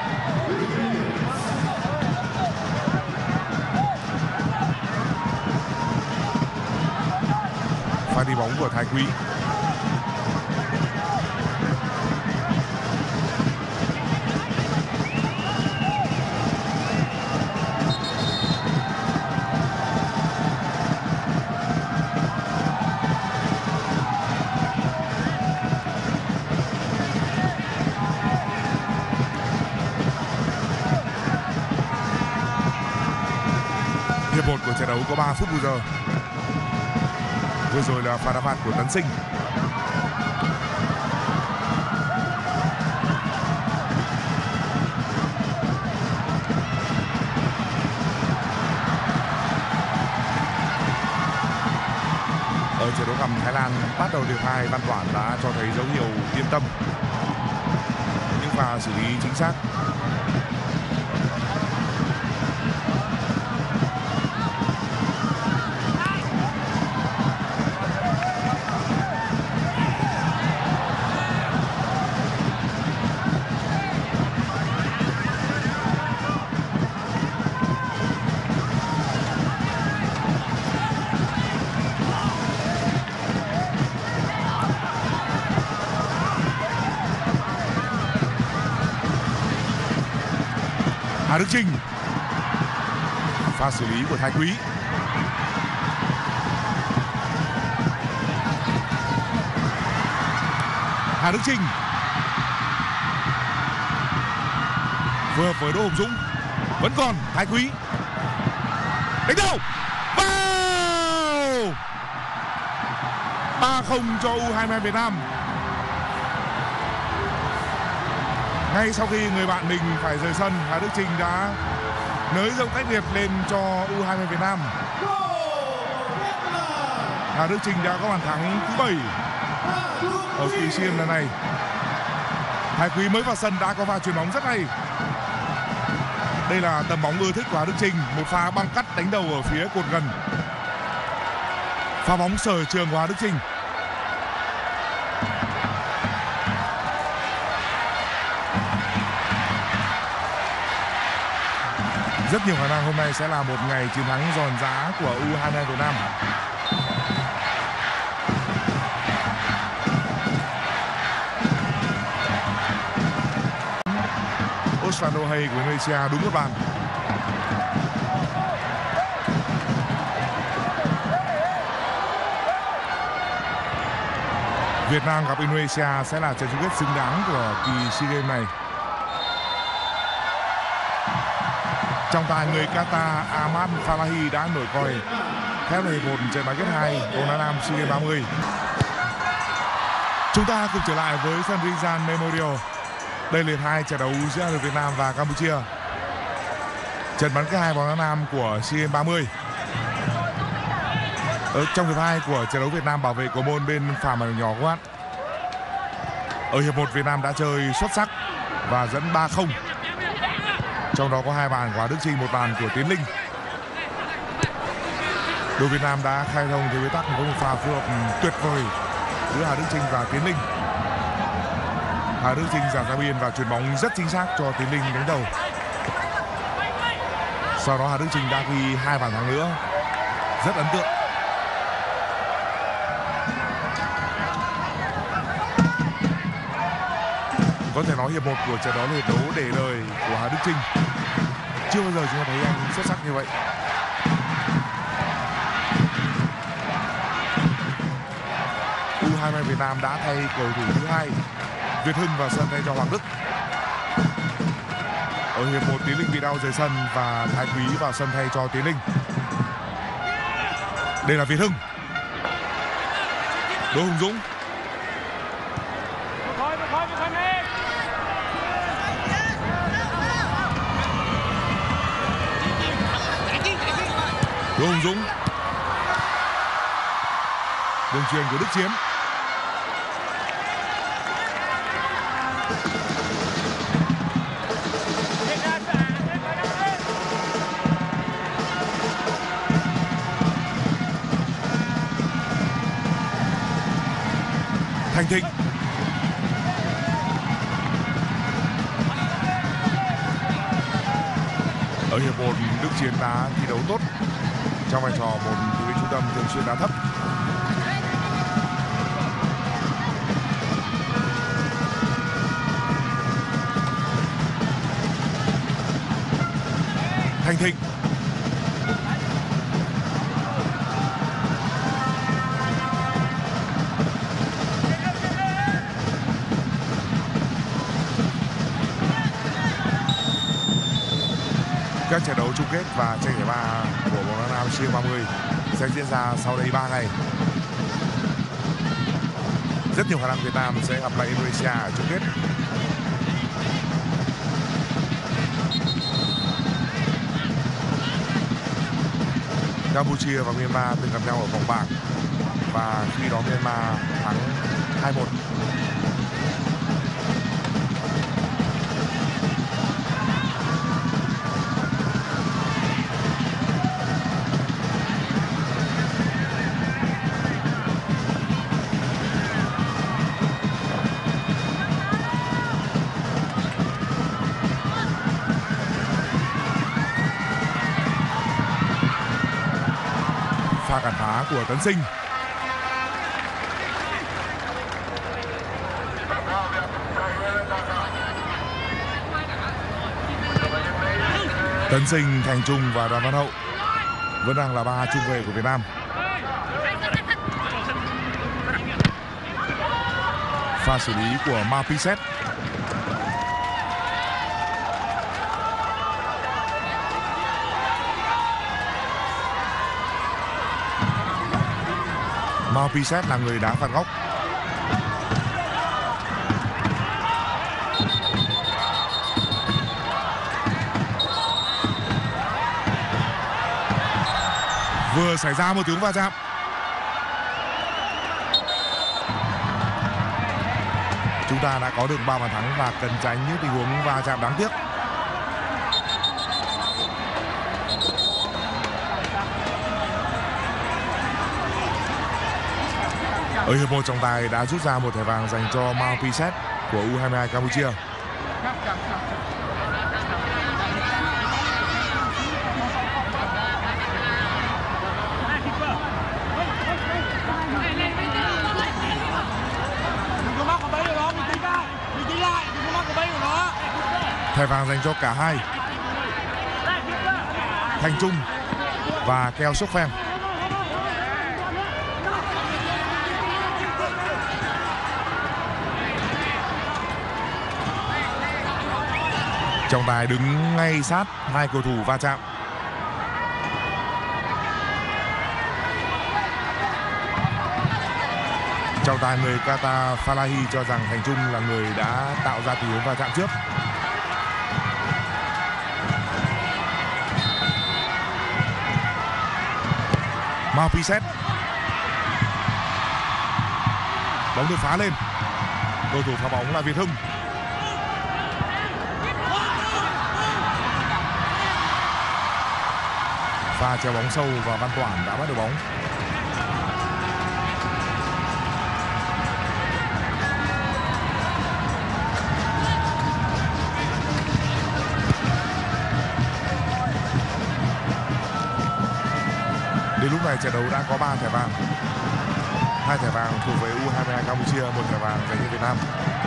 Pha đi bóng của Thái Quý. đấu có ba phút bù giờ. Vừa rồi là pha đá phạt của Tấn Sinh. Ở trận đấu gặp Thái Lan bắt đầu hiệp hai, Văn Toản đã cho thấy dấu hiệu yên tâm. Những pha xử lý chính xác. Hà Đức Chinh, pha xử lý của Thái Quý. Hà Đức Chinh vừa với Đỗ Hùng Dũng, vẫn còn Thái Quý đánh đầu vào. ba không cho U hai mươi hai Việt Nam. Ngay sau khi người bạn mình phải rời sân, Hà Đức Chinh đã nới rộng cách biệt lên cho U hai mươi Việt Nam. Hà Đức Chinh đã có bàn thắng thứ bảy ở kỳ SEA Games lần này. Thái Quý mới vào sân đã có pha chuyền bóng rất hay. Đây là tầm bóng ưa thích của Hà Đức Chinh, một pha băng cắt đánh đầu ở phía cột gần. Pha bóng sở trường của Hà Đức Chinh. Rất nhiều khả năng hôm nay sẽ là một ngày chiến thắng giòn giã của U hai mươi hai Việt Nam. Osvaldo Hay của Indonesia đúng một bàn. Việt Nam gặp Indonesia sẽ là trận chung kết xứng đáng của kỳ SEA Games này. Trọng tài người Qatar Ahmad Falahi đã nổi còi theo hiệp một trận bán kết hai bóng đá nam SEA Games ba mươi. Chúng ta cùng trở lại với sân Rizal Memorial. Đây là hai trận đấu giữa Việt Nam và Campuchia. Trận bán kết hai bóng đá nam của SEA Games ba mươi. Ở trong hiệp hai của trận đấu, Việt Nam bảo vệ cầu môn bên phải màn nhỏ của bạn. Ở hiệp một, Việt Nam đã chơi xuất sắc và dẫn ba không. Trong đó có hai bàn của Hà Đức Chinh, một bàn của Tiến Linh. Đội Việt Nam đã khai thông thế bế tắc với một pha phối hợp tuyệt vời giữa Hà Đức Chinh và Tiến Linh. Hà Đức Chinh dàn ra biên và chuyền bóng rất chính xác cho Tiến Linh đánh đầu. Sau đó Hà Đức Chinh đã ghi hai bàn thắng nữa, rất ấn tượng. Có thể nói hiệp một của trận đấu là hiệp đấu để lời của Hà Đức Chinh. Chưa bao giờ chúng ta thấy anh xuất sắc như vậy. U hai mươi Việt Nam đã thay cầu thủ thứ hai, Việt Hưng vào sân thay cho Hoàng Đức. Ở hiệp một, Tiến Linh bị đau rời sân và Thái Quý vào sân thay cho Tiến Linh. Đây là Việt Hưng. Đỗ Hùng Dũng. Đỗ Hùng Dũng. Đường chuyền của Đức Chiến. Thành Thịnh. Ở hiệp một, Đức Chiến đã thi đấu tốt trong vai trò một thủ lĩnh trung tâm thường xuyên đá thấp. Thành Thịnh. Các trận đấu chung kết và tranh giải ba của bóng đá nam SEA ba mươi sẽ diễn ra sau đây ba ngày. Rất nhiều khả năng Việt Nam sẽ gặp lại Indonesia ở chung kết. Campuchia và Myanmar từng gặp nhau ở vòng bảng và khi đó Myanmar thắng hai một. Pha cản phá của Tấn Sinh. Tấn Sinh, Thành Trung và Đoàn Văn Hậu vẫn đang là ba trung vệ của Việt Nam. Pha xử lý của Mapiset. Mapiset là người đá phạt góc. Vừa xảy ra một tiếng va chạm. Chúng ta đã có được ba bàn thắng và cần tránh những tình huống va chạm đáng tiếc. Ở hiệp một, trọng tài đã rút ra một thẻ vàng dành cho Mapiset của U hai mươi hai Campuchia. Thẻ vàng dành cho cả hai, Thành Trung và Keo Sốc Pheng. Trọng tài đứng ngay sát hai cầu thủ va chạm. Trọng tài người Qatar Falahi cho rằng Thành Trung là người đã tạo ra tình huống va chạm trước. Mapiset. Bóng được phá lên. Cầu thủ phá bóng là Việt Hưng. Pha treo bóng sâu và Văn Toản đã bắt được bóng. Đến lúc này trận đấu đã có ba thẻ vàng. Hai thẻ vàng thuộc về U hai mươi hai Campuchia, một thẻ vàng dành cho Việt Nam.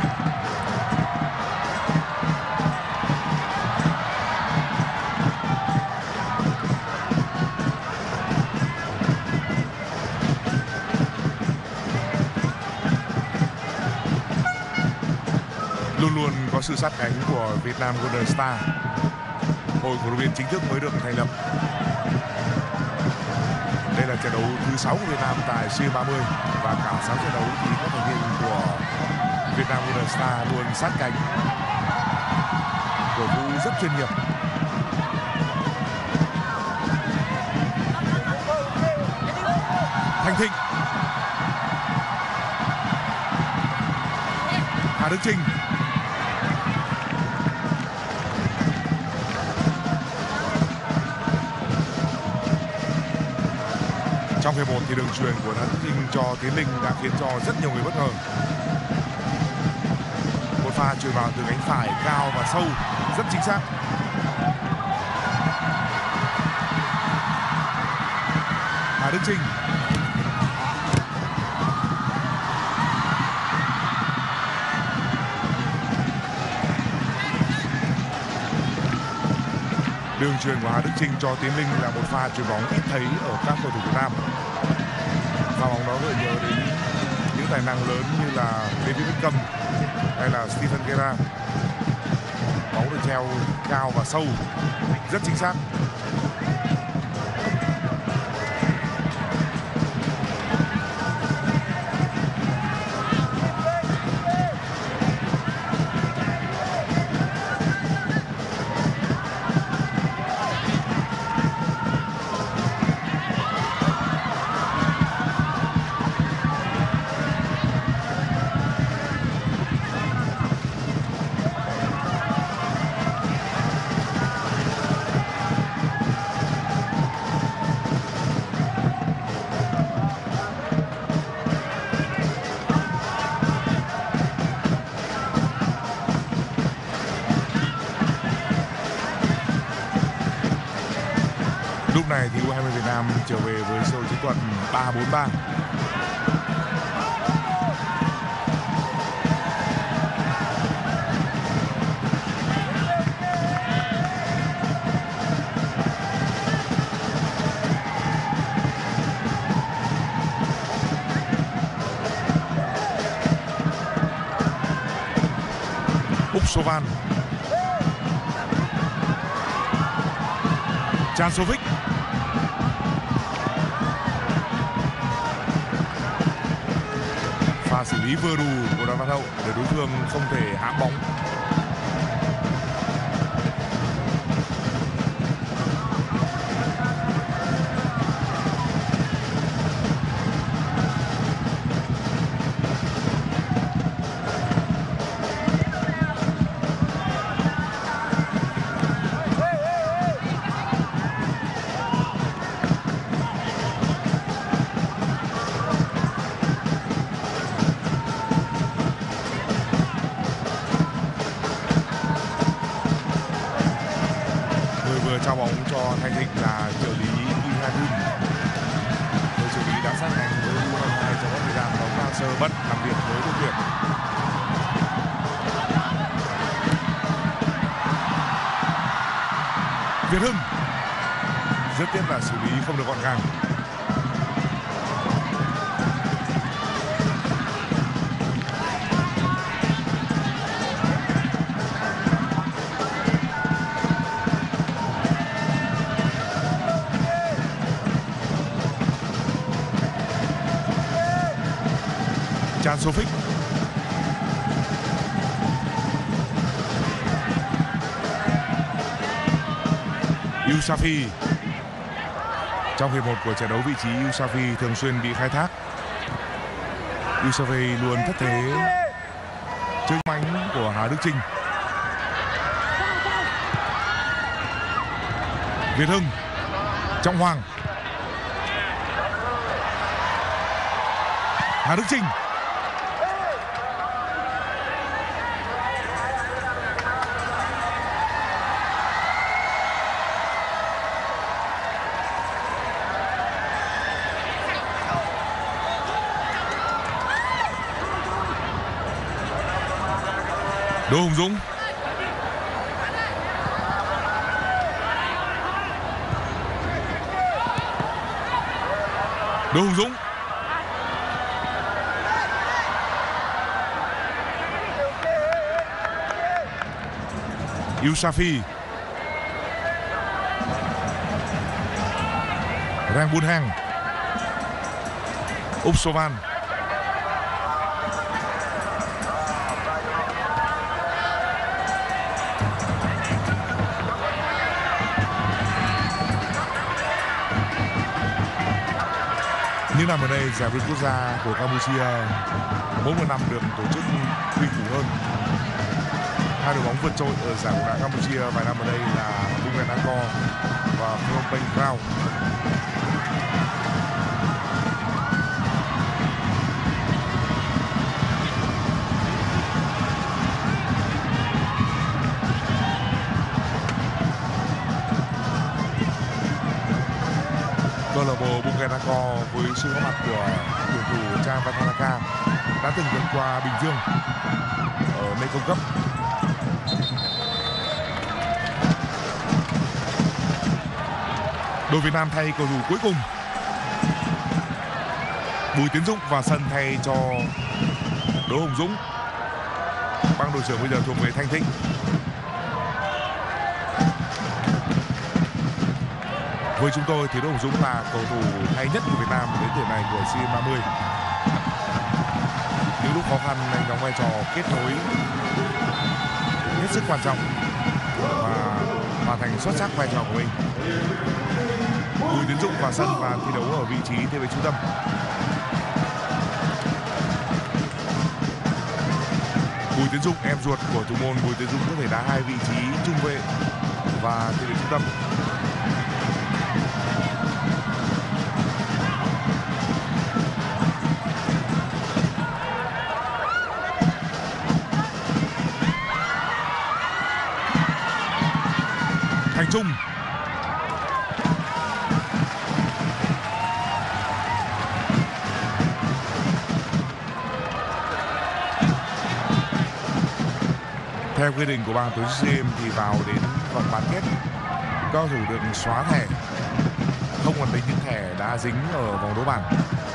Luôn luôn có sự sát cánh của Việt Nam Golden Star. Hội cổ động viên chính thức mới được thành lập. Đây là trận đấu thứ sáu của Việt Nam tại SEA ba mươi và cả sáu trận đấu thì các thành viên của Việt Nam Golden Star luôn sát cánh, cổ vũ rất chuyên nghiệp. Thành Thịnh, Hà Đức Chinh, trong hiệp một thì đường chuyền của Hà Đức Chinh cho Tiến Linh đã khiến cho rất nhiều người bất ngờ. Một pha chuyền vào từ cánh phải cao và sâu, rất chính xác. Hà Đức Chinh. Đường chuyền của Hà Đức Chinh cho Tiến Linh là một pha chuyền bóng ít thấy ở các cầu thủ Việt Nam. Pha bóng đó gợi nhớ đến những tài năng lớn như là David Beckham hay là Steven Gerrard. bóng được treo cao và sâu rất chính xác. Lúc này thì u hai mươi Việt Nam trở về với sơ chiến thuật ba bốn ba. Uksovan, Jansovic, pha xử lý vừa đủ của Đoàn Văn Hậu để đối phương không thể hãm bóng. Trao bóng cho Thanh Thịnh là trợ lý Ihadun. Người trợ lý đã sát hành với u hai mươi hai trong các thời gian bóng đang sơ bận làm việc với đội tuyển. Việt Hưng rất tiếc là xử lý không được gọn gàng. Jansovic, Yusafi. Trong hiệp một của trận đấu, vị trí Yusafi thường xuyên bị khai thác. Yusafi luôn thất thế trước bánh của Hà Đức Chinh. Việt Hưng, Trọng Hoàng, Hà Đức Chinh. Đỗ Hùng Dũng, Đỗ Hùng Dũng, Yusafi, Rang Bunhang, Uksovan, những năm ở đây giải vô địch quốc gia của Campuchia mỗi một năm được tổ chức quy củ hơn. Hai đội bóng vượt trội ở giải bóng đá Campuchia vài năm ở đây là Bungen Angkor và Phnom Penh Crown. Câu lạc bộ Bungen Angkor với sự có mặt của tuyển thủ Chang Vatanaka đã từng vượt qua Bình Dương ở Mekong Cup. Đội Việt Nam thay cầu thủ cuối cùng Bùi Tiến Dũng vào sân thay cho Đỗ Hùng Dũng. Băng đội trưởng bây giờ thuộc về Thanh Thịnh. Với chúng tôi thì Đỗ Hùng Dũng là cầu thủ hay nhất của Việt Nam đến thời này của SEA Games ba mươi. Những lúc khó khăn anh đóng vai trò kết nối hết sức quan trọng và hoàn thành xuất sắc vai trò của mình. Bùi Tiến Dũng vào sân và thi đấu ở vị trí thế vệ trung tâm. Bùi Tiến Dũng, em ruột của thủ môn Bùi Tiến Dũng, có thể đá hai vị trí trung vệ và thế vệ trung tâm. Thành Trung. Theo quy định của ban tổ chức SEA Games thì vào đến vòng bán kết, cao thủ được xóa thẻ, không còn tính những thẻ đã dính ở vòng đấu bảng.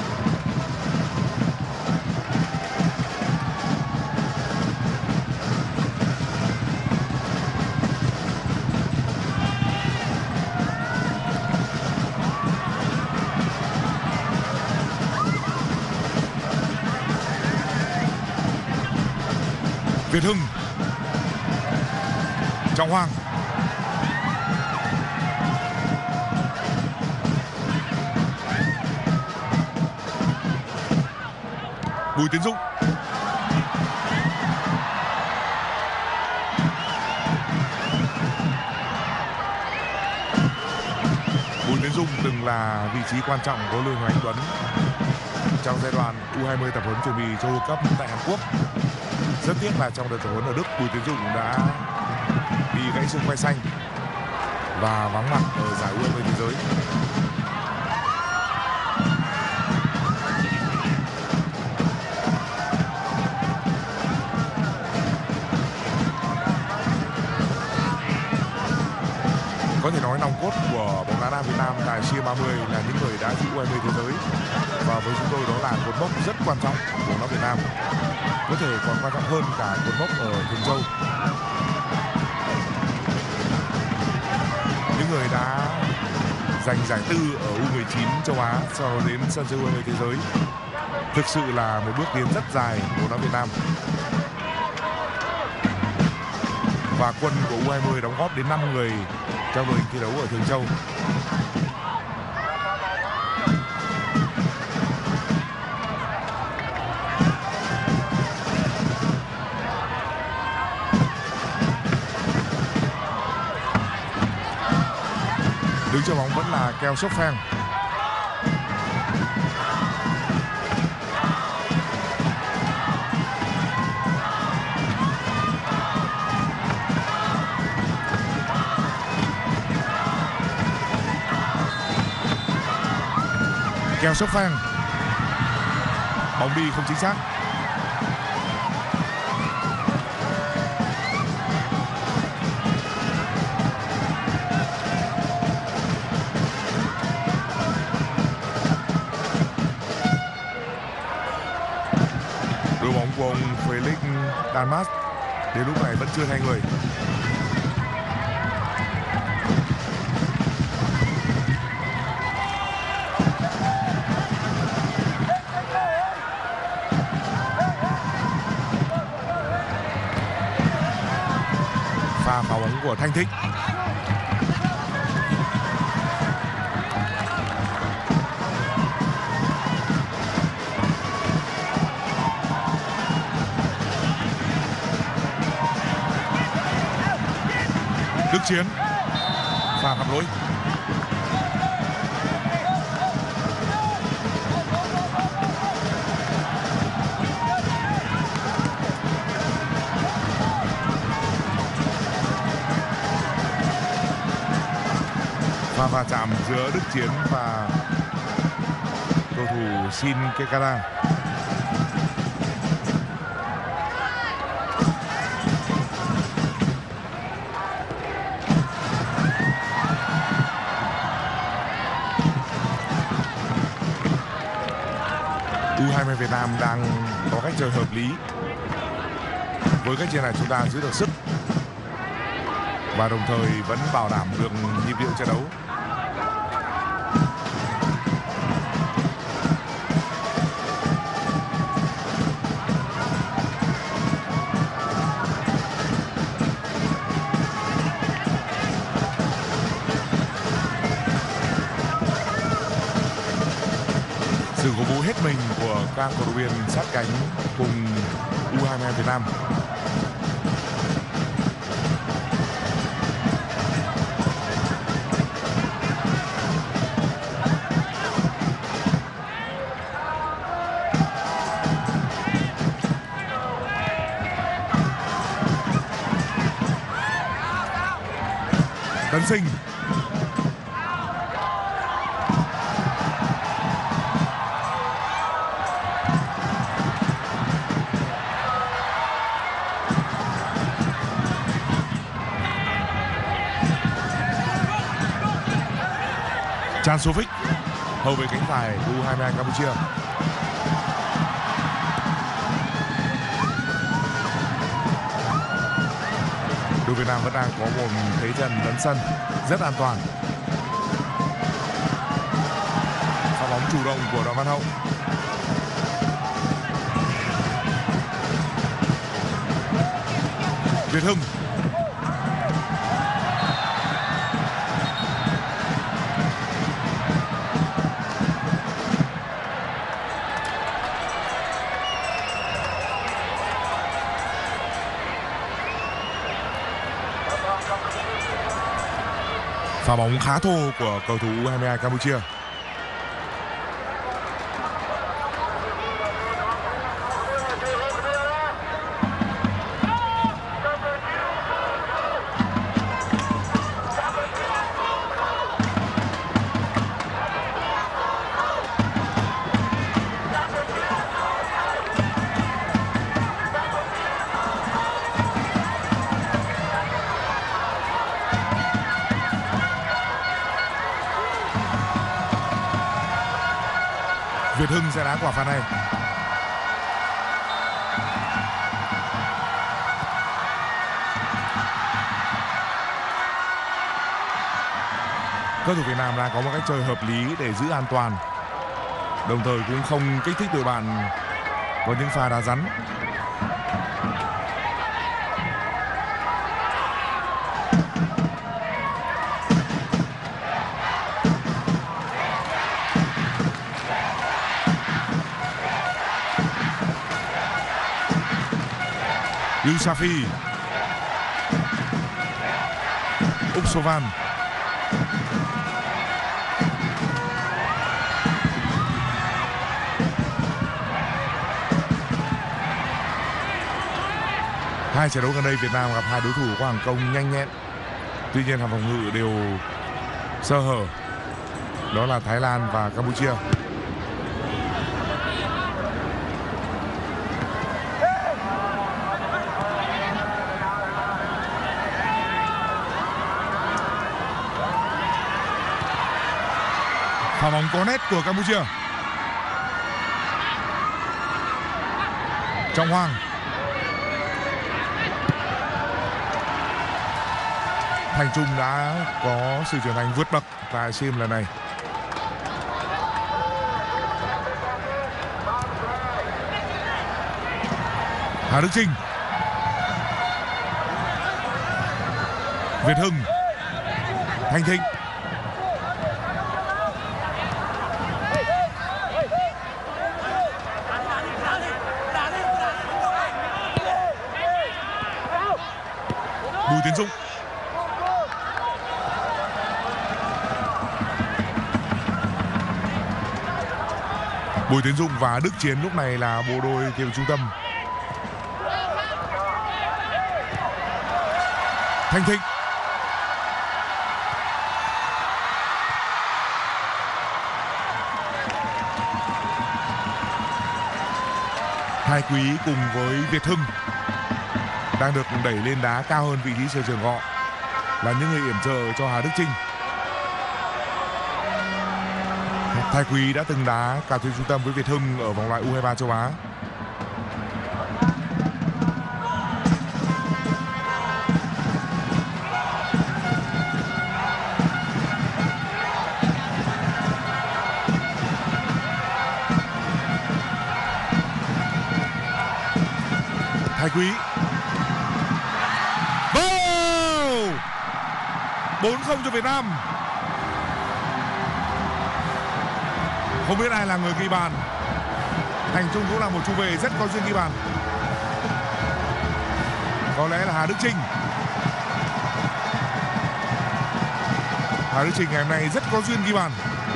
Việt Hưng, Trọng Hoàng, Bùi Tiến Dũng, Bùi Tiến Dũng từng là vị trí quan trọng của Lương Hoàng Anh Tuấn trong giai đoạn U hai mươi tập huấn chuẩn bị cho World Cup tại Hàn Quốc. Rất tiếc là trong đợt tập huấn ở Đức, Bùi Tiến Dũng đã bị gãy xương quai xanh và vắng mặt ở giải U hai mươi thế giới. Có thể nói nòng cốt của bóng đá nam Việt Nam tại SEA Games ba mươi là những người đã dự U hai mươi thế giới, và với chúng tôi đó là cột mốc rất quan trọng của bóng đá Việt Nam, có thể còn quan trọng hơn cả cột mốc ở Thường Châu. Những người đã giành giải tư ở U mười chín châu Á sau đó đến sân chơi U hai mươi thế giới, thực sự là một bước tiến rất dài của bóng đá Việt Nam. Và quân của U hai mươi đóng góp đến năm người trong đội hình thi đấu ở Thường Châu. Đứng cho bóng vẫn là Keo Sốc Pheng. Keo Sốc Pheng. Bóng đi không chính xác. Đội bóng của ông Felix Dalmas đến lúc này vẫn chưa thay người. Pha phá bóng của Thanh Thích. Đức Chiến. Pha phạm lỗi. Pha va chạm giữa Đức Chiến và cầu thủ Shin Kekara. U hai mươi Việt Nam đang có cách chơi hợp lý. Với cách chơi này chúng ta giữ được sức và đồng thời vẫn bảo đảm được nhịp điệu trận đấu. hết mình của các cầu thủ viên sát cánh cùng u hai mươi hai Việt Nam. Tấn Sinh. Chan Sovic, hậu vệ cánh phải u hai mươi hai Campuchia. Đội Việt Nam vẫn đang có một thế trận lấn sân rất an toàn. Pha bóng chủ động của Đoàn Văn Hậu. Việt Hưng. Pha bóng khá thô của cầu thủ u hai mươi hai Campuchia. Việt Hưng sẽ đá quả phạt này. Các thủ Việt Nam đang có một cách chơi hợp lý để giữ an toàn, đồng thời cũng không kích thích đội bạn với những pha đá rắn. Yusafi, Uksovan, hai trận đấu gần đây Việt Nam gặp hai đối thủ có hàng công nhanh nhẹn, tuy nhiên hàng phòng ngự đều sơ hở, đó là Thái Lan và Campuchia. Pha bóng có nét của Campuchia. Trọng Hoàng. Thành Trung đã có sự trưởng thành vượt bậc tại SEA Games lần này. Hà Đức Chinh. Việt Hưng. Thanh Thịnh. Bùi Tiến Dũng. Bùi Tiến Dũng và Đức Chiến lúc này là bộ đôi tiền trung tâm. Thanh Thịnh. Thái Quý cùng với Việt Hưng đang được đẩy lên đá cao hơn vị trí sở trường họ, là những người yểm trợ cho Hà Đức Chinh. Thái Quý đã từng đá cả tuyến trung tâm với Việt Hưng ở vòng loại u hai mươi ba châu Á. Thái Quý. bốn không cho Việt Nam. Không biết ai là người ghi bàn. Thành Trung cũng là một trung vệ rất có duyên ghi bàn. Có lẽ là Hà Đức Chinh. Hà Đức Chinh ngày hôm nay rất có duyên ghi bàn.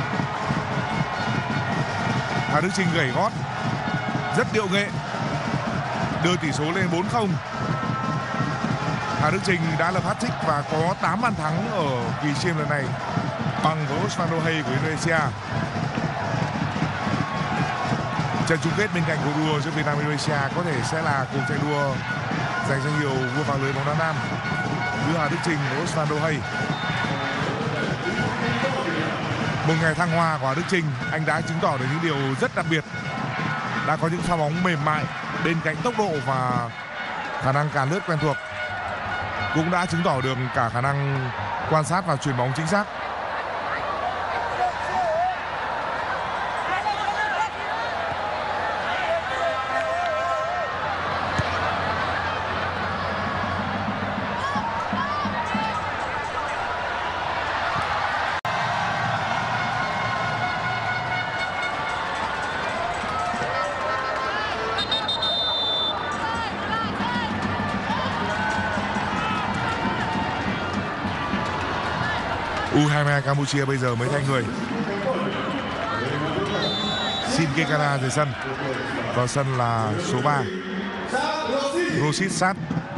Hà Đức Chinh gảy gót rất điệu nghệ, đưa tỷ số lên bốn không. Hà Đức Chinh đã lập hat-trick và có tám bàn thắng ở kỳ sea lần này bằng với Osvaldo Hay của Indonesia. Trận chung kết bên cạnh cuộc đua giữa Việt Nam và Indonesia có thể sẽ là cuộc chạy đua giành danh hiệu vua vàng lưới bóng đá nam giữa Hà Đức Chinh và Osvaldo Hay. Một ngày thăng hoa của Hà Đức Chinh, anh đã chứng tỏ được những điều rất đặc biệt. Đã có những pha bóng mềm mại bên cạnh tốc độ và khả năng càn lướt quen thuộc. Cũng đã chứng tỏ được cả khả năng quan sát và chuyền bóng chính xác. u hai mươi hai Campuchia bây giờ mới thay người. Shin Kekana rời sân. Vào sân là số ba Rosit Sát.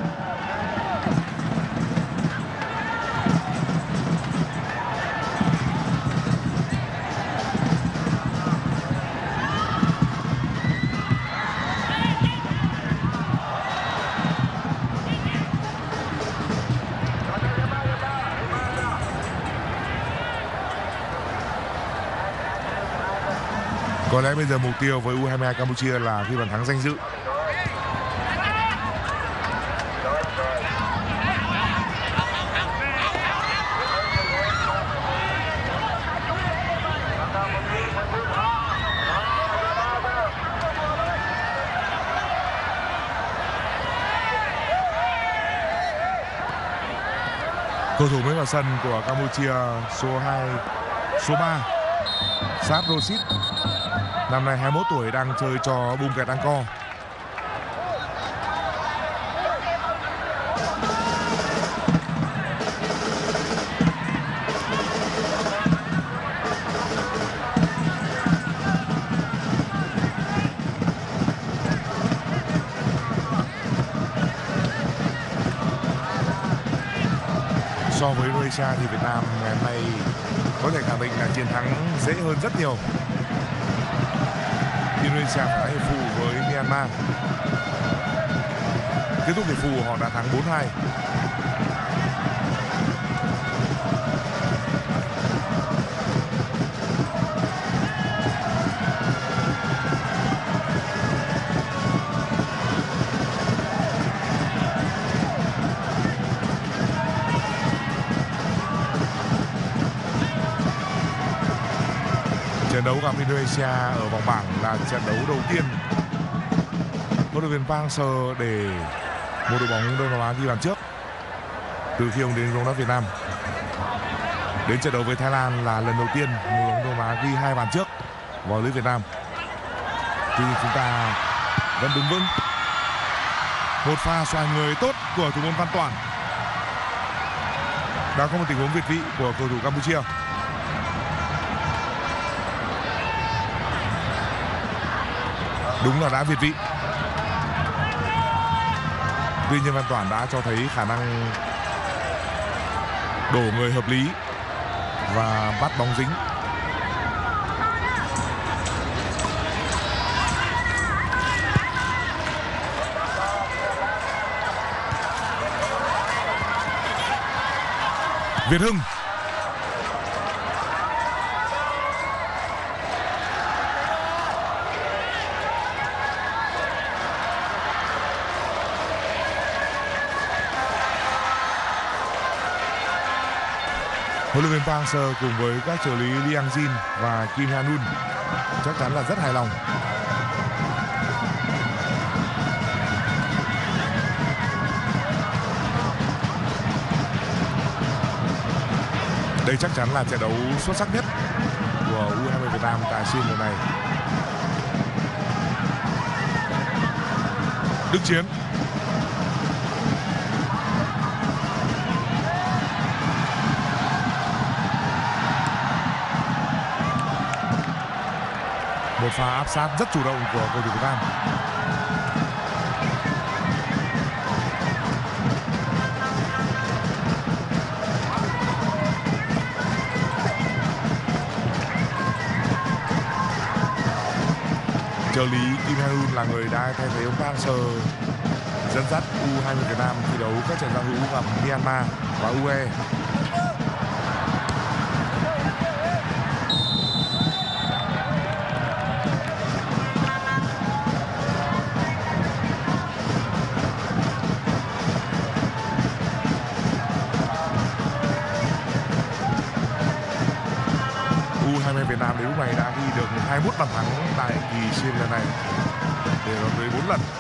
Có lẽ bây giờ mục tiêu với u hai mươi hai Campuchia là ghi bàn thắng danh dự. Cầu thủ mới vào sân của Campuchia số hai, số ba Sát Rosit. Năm nay hai mươi mốt tuổi, đang chơi cho Bum Kẹt Angkor. So với Indonesia thì Việt Nam ngày hôm nay có thể khẳng định là chiến thắng dễ hơn rất nhiều. Indonesia phải hiệp phụ với Myanmar. Kết thúc hiệp phụ họ đã thắng bốn hai. Trận đấu gặp Indonesia ở vòng bảng là trận đấu đầu tiên huấn luyện viên Park Hang-seo để một đội bóng Đông Nam Á ghi bàn trước từ khi ông đến bóng đá Việt Nam. Đến trận đấu với Thái Lan là lần đầu tiên một đội bóng Đông Nam Á ghi hai bàn trước vào lưới Việt Nam. Tuy nhiên chúng ta vẫn đứng vững. Một pha xoay người tốt của thủ môn Văn Toản. Đã có một tình huống việt vị của cầu thủ Campuchia. Đúng là đã việt vị. Tuy nhiên Văn Toản đã cho thấy khả năng đổ người hợp lý và bắt bóng dính. Việt Hưng. Huấn luyện viên Park Hang-seo cùng với các trợ lý Liang Jin và Kim Han Nun chắc chắn là rất hài lòng. Đây chắc chắn là trận đấu xuất sắc nhất của u hai mươi Việt Nam tại SEA lần này. Đức Chiến. Một pha áp sát rất chủ động của cầu thủ Việt Nam. Trợ lý Kim Hae-un là người đã thay thế ông Park Hang-seo dẫn dắt u hai mươi Việt Nam thi đấu các trận giao hữu gặp Myanmar và u a e. u hai mươi Việt Nam đến lúc này đã ghi được hai mươi mốt bàn thắng tại kỳ SEA Games lần này, để vào tới bốn lần.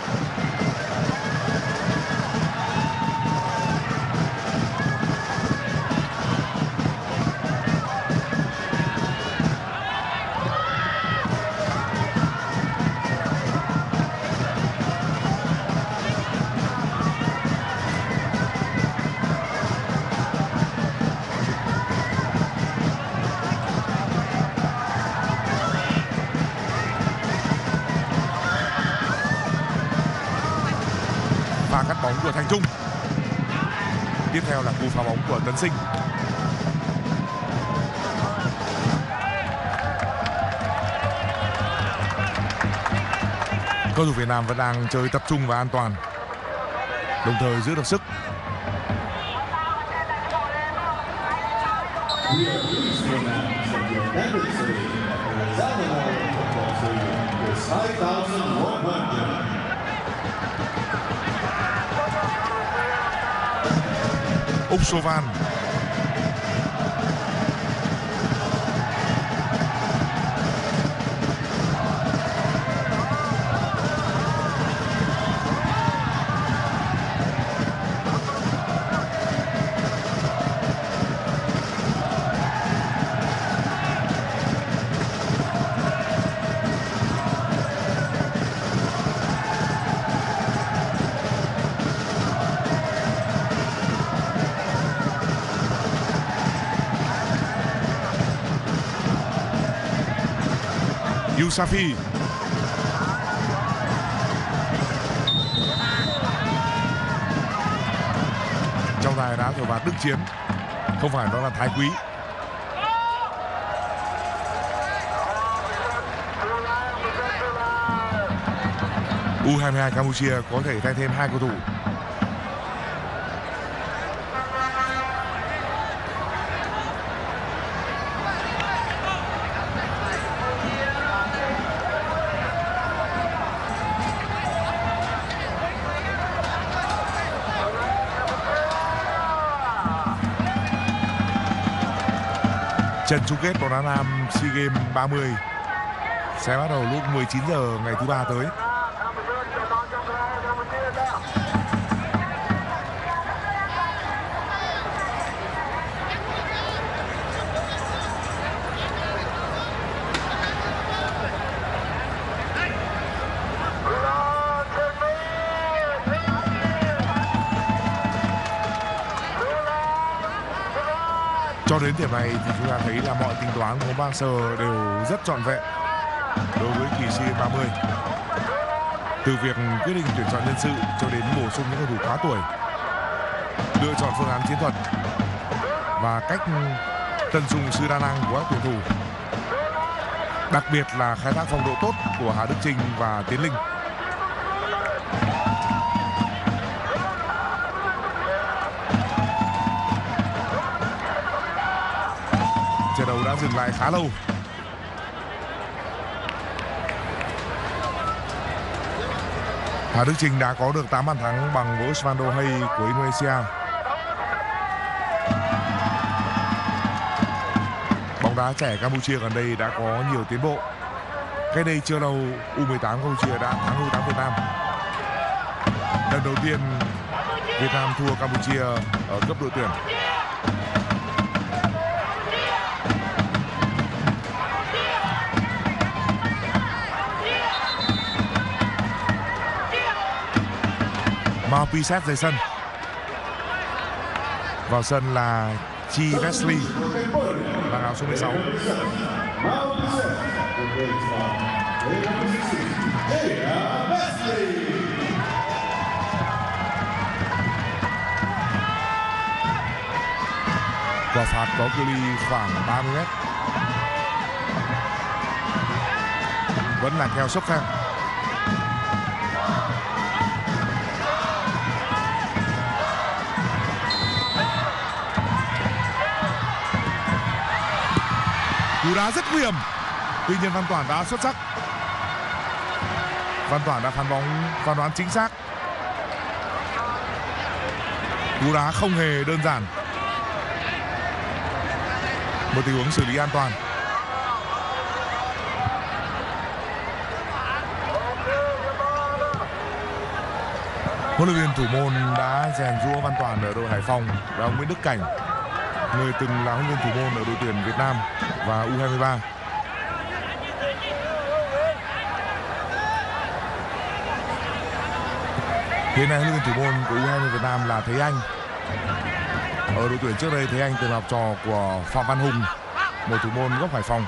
Pha cắt bóng của Thành Trung. Tiếp theo là cú phá bóng của Tấn Sinh. Cầu thủ Việt Nam vẫn đang chơi tập trung và an toàn, đồng thời giữ được sức. Úc Sô Van. Yusafi. Trọng tài đã thổi phạt Đức Chiến, không phải đó là Thái Quý. u hai mươi hai Campuchia có thể thay thêm hai cầu thủ. Trận chung kết bóng đá nam SEA Games ba mươi sẽ bắt đầu lúc mười chín giờ ngày thứ ba tới. Cho đến điểm này thì chúng ta thấy là mọi tính toán của Park Hang-seo đều rất trọn vẹn đối với kỳ SEA Games ba mươi. Từ việc quyết định tuyển chọn nhân sự cho đến bổ sung những cầu thủ quá tuổi, lựa chọn phương án chiến thuật và cách tận dụng sự đa năng của các tuyển thủ. Đặc biệt là khai thác phong độ tốt của Hà Đức Chinh và Tiến Linh. Trận đấu đã dừng lại khá lâu. Hà Đức Chinh đã có được tám bàn thắng bằng với Osvaldo Hay của Indonesia. Bóng đá trẻ Campuchia gần đây đã có nhiều tiến bộ. Cách đây chưa lâu, u mười tám Campuchia đã thắng u mười tám Việt Nam. Lần đầu tiên Việt Nam thua Campuchia ở cấp đội tuyển. Maupiset rời sân. Vào sân là Chi Wesley, mang áo số mười sáu. Quả phạt có cự ly khoảng ba mươi mét. Vẫn là theo sốc phen. Cú đá rất nguy hiểm. Tuy nhiên Văn Toản đã xuất sắc. Văn Toản đã phán bóng phán đoán chính xác. Cú đá không hề đơn giản. Một tình huống xử lý an toàn. Huấn luyện viên thủ môn đã rèn giũa Văn Toản ở đội Hải Phòng và ông Nguyễn Đức Cảnh, người từng là huấn luyện viên thủ môn ở đội tuyển Việt Nam và U hai mươi ba. Hiện nay huấn luyện viên thủ môn của U hai mươi Việt Nam là Thế Anh. Ở đội tuyển trước đây Thế Anh từng là học trò của Phạm Văn Hùng, một thủ môn gốc Hải Phòng.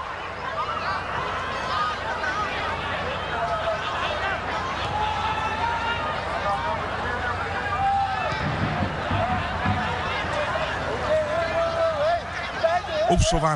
Upsovan.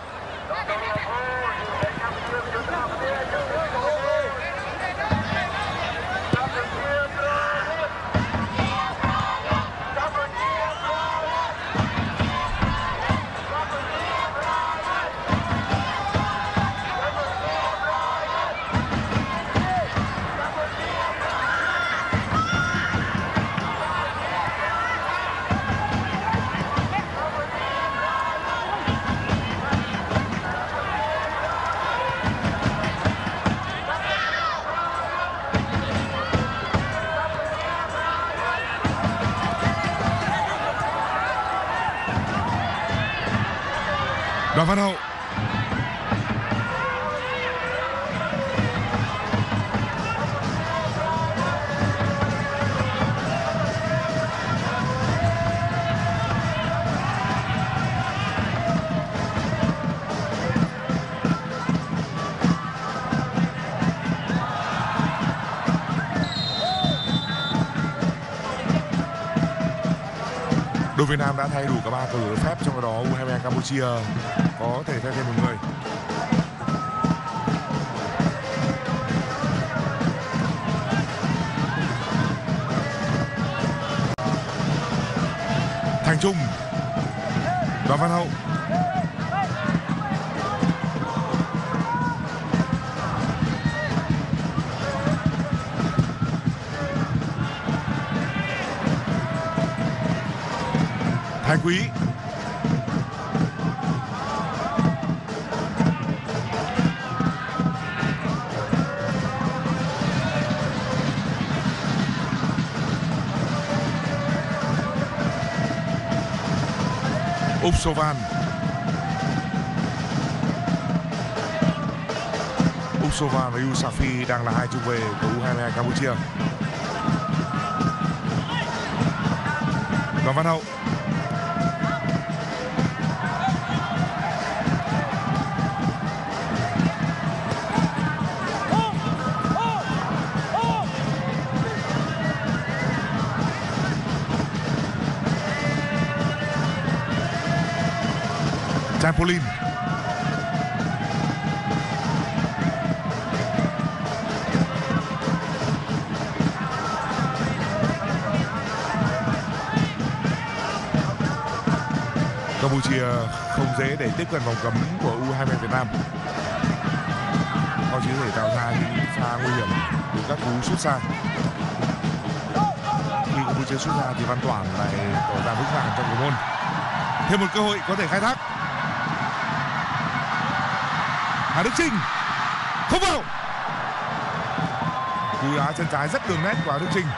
Đoàn Văn Hậu. Đội Việt Nam đã thay đủ cả ba cầu thủ được phép, trong đó U hai mươi hai Campuchia có thể thay thêm một người. Thành Trung, Đoàn Văn Hậu. Thái Quý. Upsovan. Upsovan và Yusafi đang là hai trung vệ của U hai mươi hai Campuchia. Đoàn Văn Hậu. Trampoline. Campuchia không dễ để tiếp cận vòng cấm của U hai mươi Việt Nam. Họ chỉ có thể tạo ra những pha nguy hiểm từ các cú sút xa. Khi Campuchia sút ra thì Văn Toản lại tỏ ra vững vàng trong thủ môn. Thêm một cơ hội có thể khai thác. Hà Đức Chinh không vào. Cú đá chân trái rất đường nét của Hà Đức Chinh.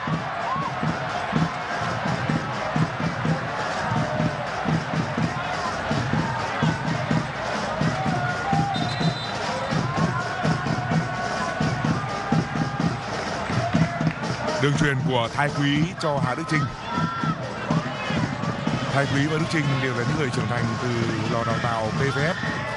Đường chuyền của Thái Quý cho Hà Đức Chinh. Thái Quý và Đức Chinh đều là những người trưởng thành từ lò đào tạo pê vê ép.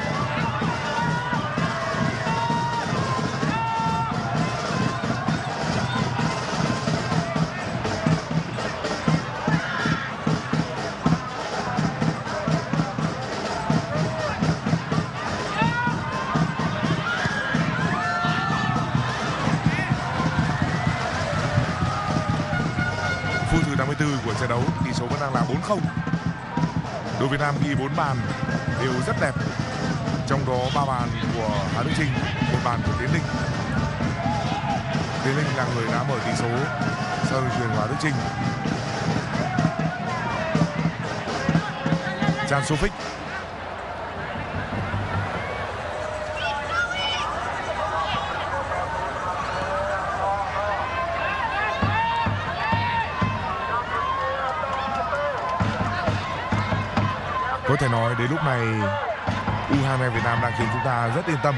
Phút thứ năm mươi tư của trận đấu, tỷ số vẫn đang là bốn không. Đội Việt Nam ghi bốn bàn đều rất đẹp, trong đó ba bàn của Hà Đức Chinh, một bàn của Tiến Linh. Tiến Linh là người đã mở tỷ số sau đường chuyền của Hà Đức Chinh. Jan Sofik. Có thể nói đến lúc này u hai mươi hai Việt Nam đang khiến chúng ta rất yên tâm.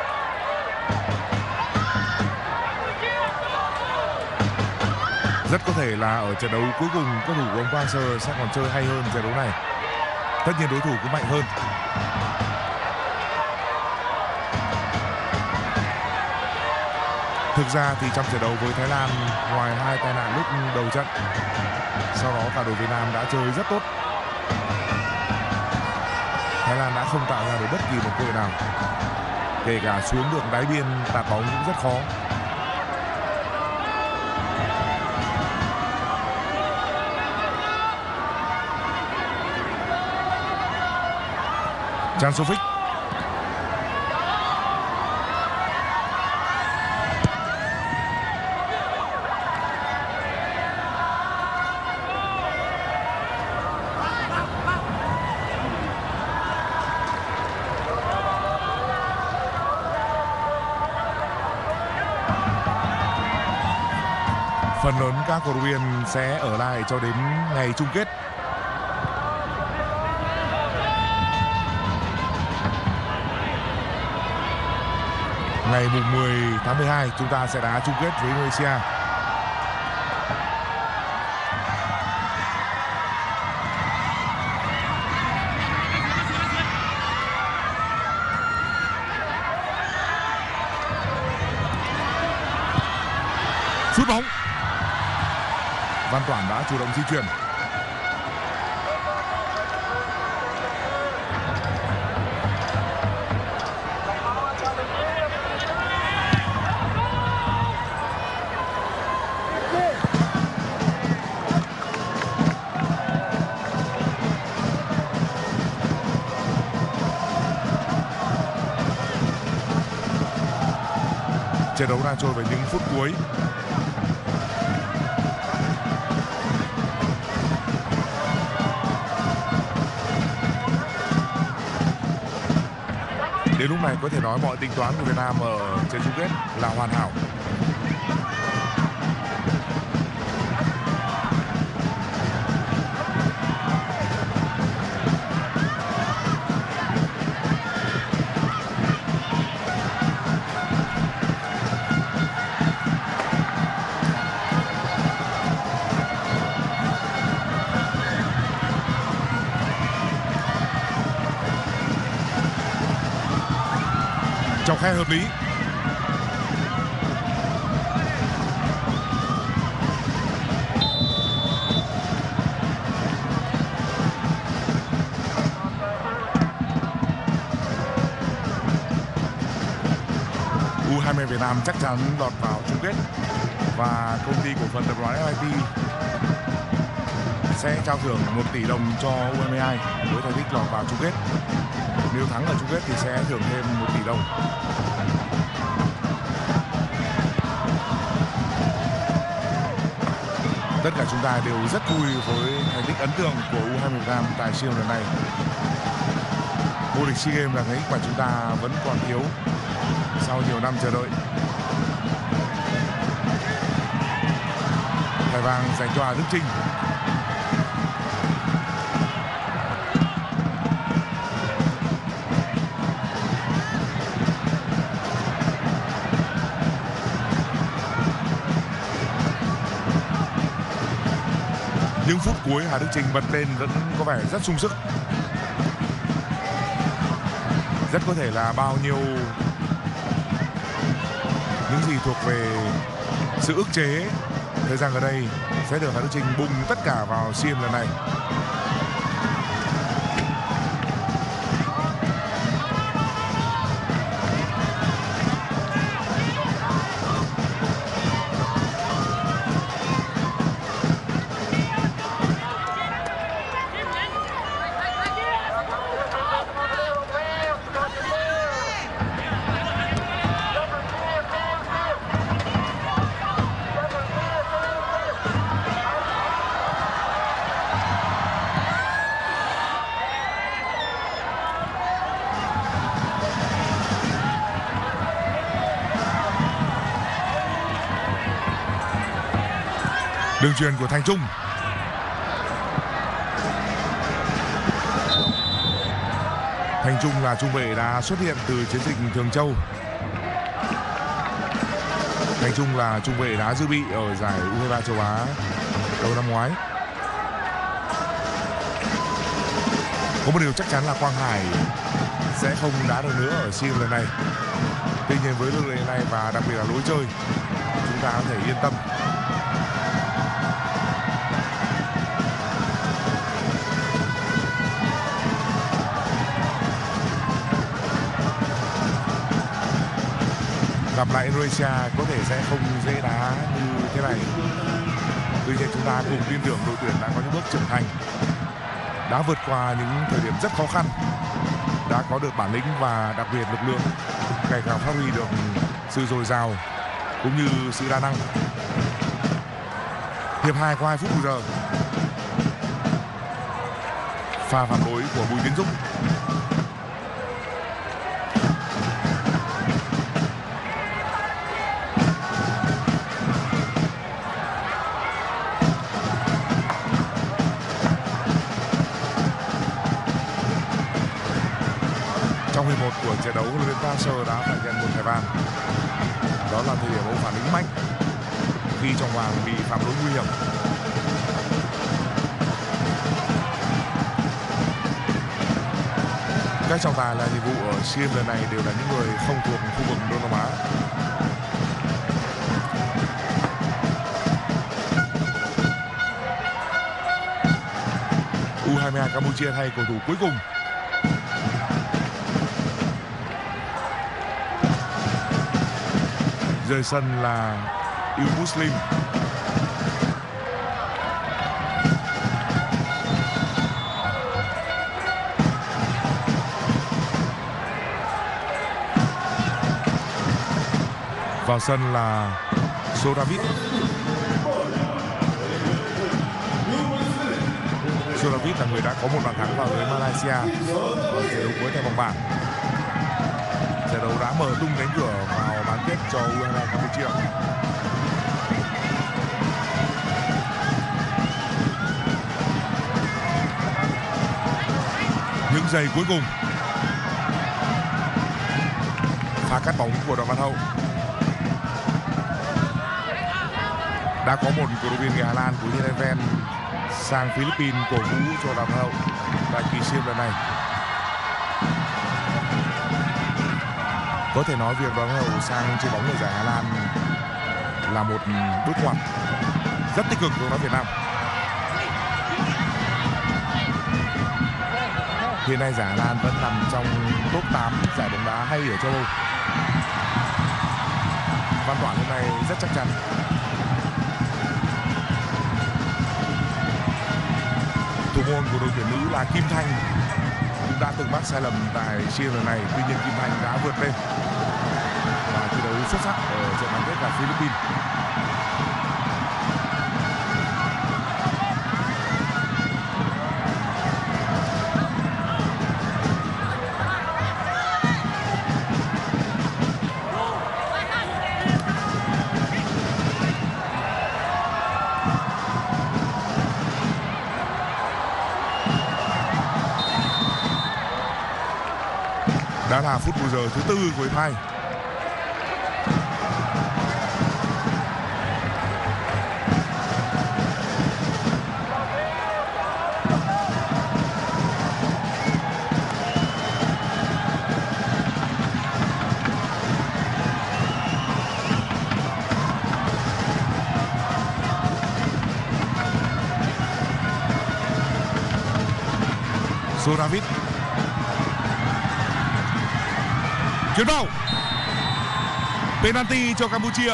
Rất có thể là ở trận đấu cuối cùng cầu thủ của ông Quang Sơ sẽ còn chơi hay hơn trận đấu này. Tất nhiên đối thủ cũng mạnh hơn. Thực ra thì trong trận đấu với Thái Lan, ngoài hai tai nạn lúc đầu trận, sau đó cả đội Việt Nam đã chơi rất tốt. Thái Lan đã không tạo ra được bất kỳ một cơ hội nào, kể cả xuống được đáy biên tạt bóng cũng rất khó. Jan Sofik. Phần lớn các cổ động viên sẽ ở lại cho đến ngày chung kết. Ngày mùng mười tháng mười hai chúng ta sẽ đá chung kết với Indonesia. Sút bóng. Văn Toản đã chủ động di chuyển. Trận đấu đang trôi vào những phút cuối. Đến lúc này có thể nói mọi tính toán của Việt Nam ở trận chung kết là hoàn hảo. Trong khe hợp lý. u hai mươi Việt Nam chắc chắn lọt vào chung kết và công ty cổ phần tập đoàn ép pê tê sẽ trao thưởng một tỷ đồng cho u hai mươi hai với thành tích lọt vào chung kết. Nếu thắng ở chung kết thì sẽ thưởng thêm một tỷ đồng. Tất cả chúng ta đều rất vui với thành tích ấn tượng của u hai mươi Việt Nam tại SEA Games lần này. Vô địch SEA Games là cái mà chúng ta vẫn còn thiếu sau nhiều năm chờ đợi. Thẻ vàng dành cho Hà Đức Chinh. phút cuối Hà Đức Chinh bật lên vẫn có vẻ rất sung sức. Rất có thể là bao nhiêu những gì thuộc về sự ức chế thời gian ở đây sẽ được Hà Đức Chinh bùng tất cả vào SEA Games lần này. Đường chuyền của Thành Trung. Thành Trung là trung vệ đã xuất hiện từ chiến dịch Thường Châu. Thành Trung là trung vệ đá dự bị ở giải U hai mươi ba châu Á đầu năm ngoái. Có một điều chắc chắn là Quang Hải sẽ không đá được nữa ở SEA Games lần này. Tuy nhiên với lực lượng này và đặc biệt là lối chơi, chúng ta có thể yên tâm. Gặp lại Indonesia có thể sẽ không dễ đá như thế này. Tuy nhiên chúng ta cùng tin tưởng đội tuyển đã có những bước trưởng thành, đã vượt qua những thời điểm rất khó khăn, đã có được bản lĩnh và đặc biệt lực lượng ngày càng phát huy được sự dồi dào cũng như sự đa năng. Hiệp hai có hai phút bù giờ. Pha phản đối của Bùi Tiến Dũng. Trong hiệp một của trận đấu, huấn luyện viên Park Hang-seo đã phải nhận một thẻ vàng. Đó là thời điểm ông phản ứng mạnh khi trong vàng bị phạm lỗi nguy hiểm. Các trọng tài là nhiệm vụ ở SEA Games lần này đều là những người không thuộc khu vực Đông Nam Á. U hai mươi hai Campuchia thay cầu thủ cuối cùng. Rời sân là Yêu Muslim. Vào sân là Soravit. Soravit là người đã có một bàn thắng vào với Malaysia ở trận đấu cuối tại vòng bảng. Trận đấu đã mở tung cánh cửa vào bán kết cho U hai mươi hai Campuchia. Những giây cuối cùng, pha cắt bóng của Đoàn Văn Hậu. Đã có một cổ động viên người Hà Lan của Heerenveen sang Philippines cổ vũ cho Đoàn Văn Hậu tại kỳ SEA Games lần này. Có thể nói việc Đoàn Văn Hậu sang chơi bóng ở giải Hà Lan là một bước ngoặt rất tích cực của bóng đá Việt Nam. Hiện nay giải Hà Lan vẫn nằm trong top tám giải bóng đá hay ở châu Âu. Văn Toản hôm nay rất chắc chắn. Thủ môn của đội tuyển nữ là Kim Thanh cũng đã từng mắc sai lầm tại SEA Games lần này. Tuy nhiên Kim Thanh đã vượt lên và thi đấu xuất sắc ở trận bán kết gặp Philippines. Đã là phút bù giờ thứ tư của hiệp hai. Soravit chuyền vào, penalty cho Campuchia.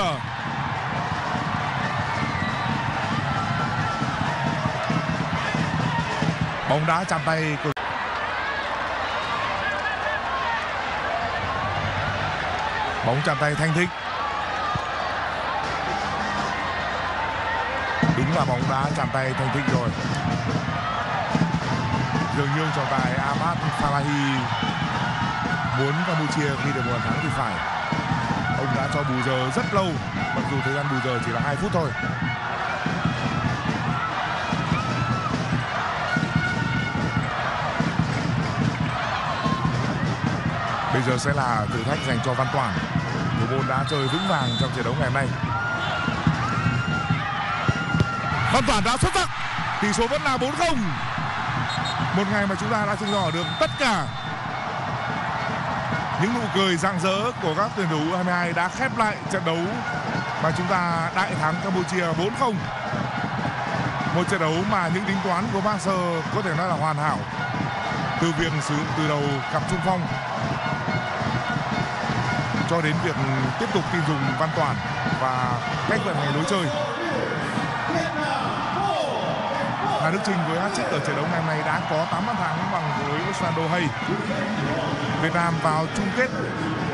Bóng đá chạm tay của bóng chạm tay Thanh Thích. Đúng là bóng đá chạm tay Thanh Thích rồi. Dường như trọng tài Ahmad Falahi muốn Campuchia ghi được một bàn thắng thì phải. Ông đã cho bù giờ rất lâu, mặc dù thời gian bù giờ chỉ là hai phút thôi. Bây giờ sẽ là thử thách dành cho Văn Toản, thủ môn đã chơi vững vàng trong trận đấu ngày hôm nay. Văn Toản đã xuất sắc, tỷ số vẫn là bốn không. Một ngày mà chúng ta đã chứng tỏ được tất cả những nụ cười rạng rỡ của các tuyển thủ u hai mươi hai đã khép lại trận đấu mà chúng ta đại thắng Campuchia bốn không. Một trận đấu mà những tính toán của Park Hang-seo có thể nói là hoàn hảo, từ việc sử dụng từ đầu cặp trung phong cho đến việc tiếp tục tin dùng Văn Toản và cách vận hành lối chơi. Hà Đức Chinh với hat-trick ở trận đấu ngày hôm nay đã có tám bàn thắng bằng với Osvaldo Hay. Việt Nam vào chung kết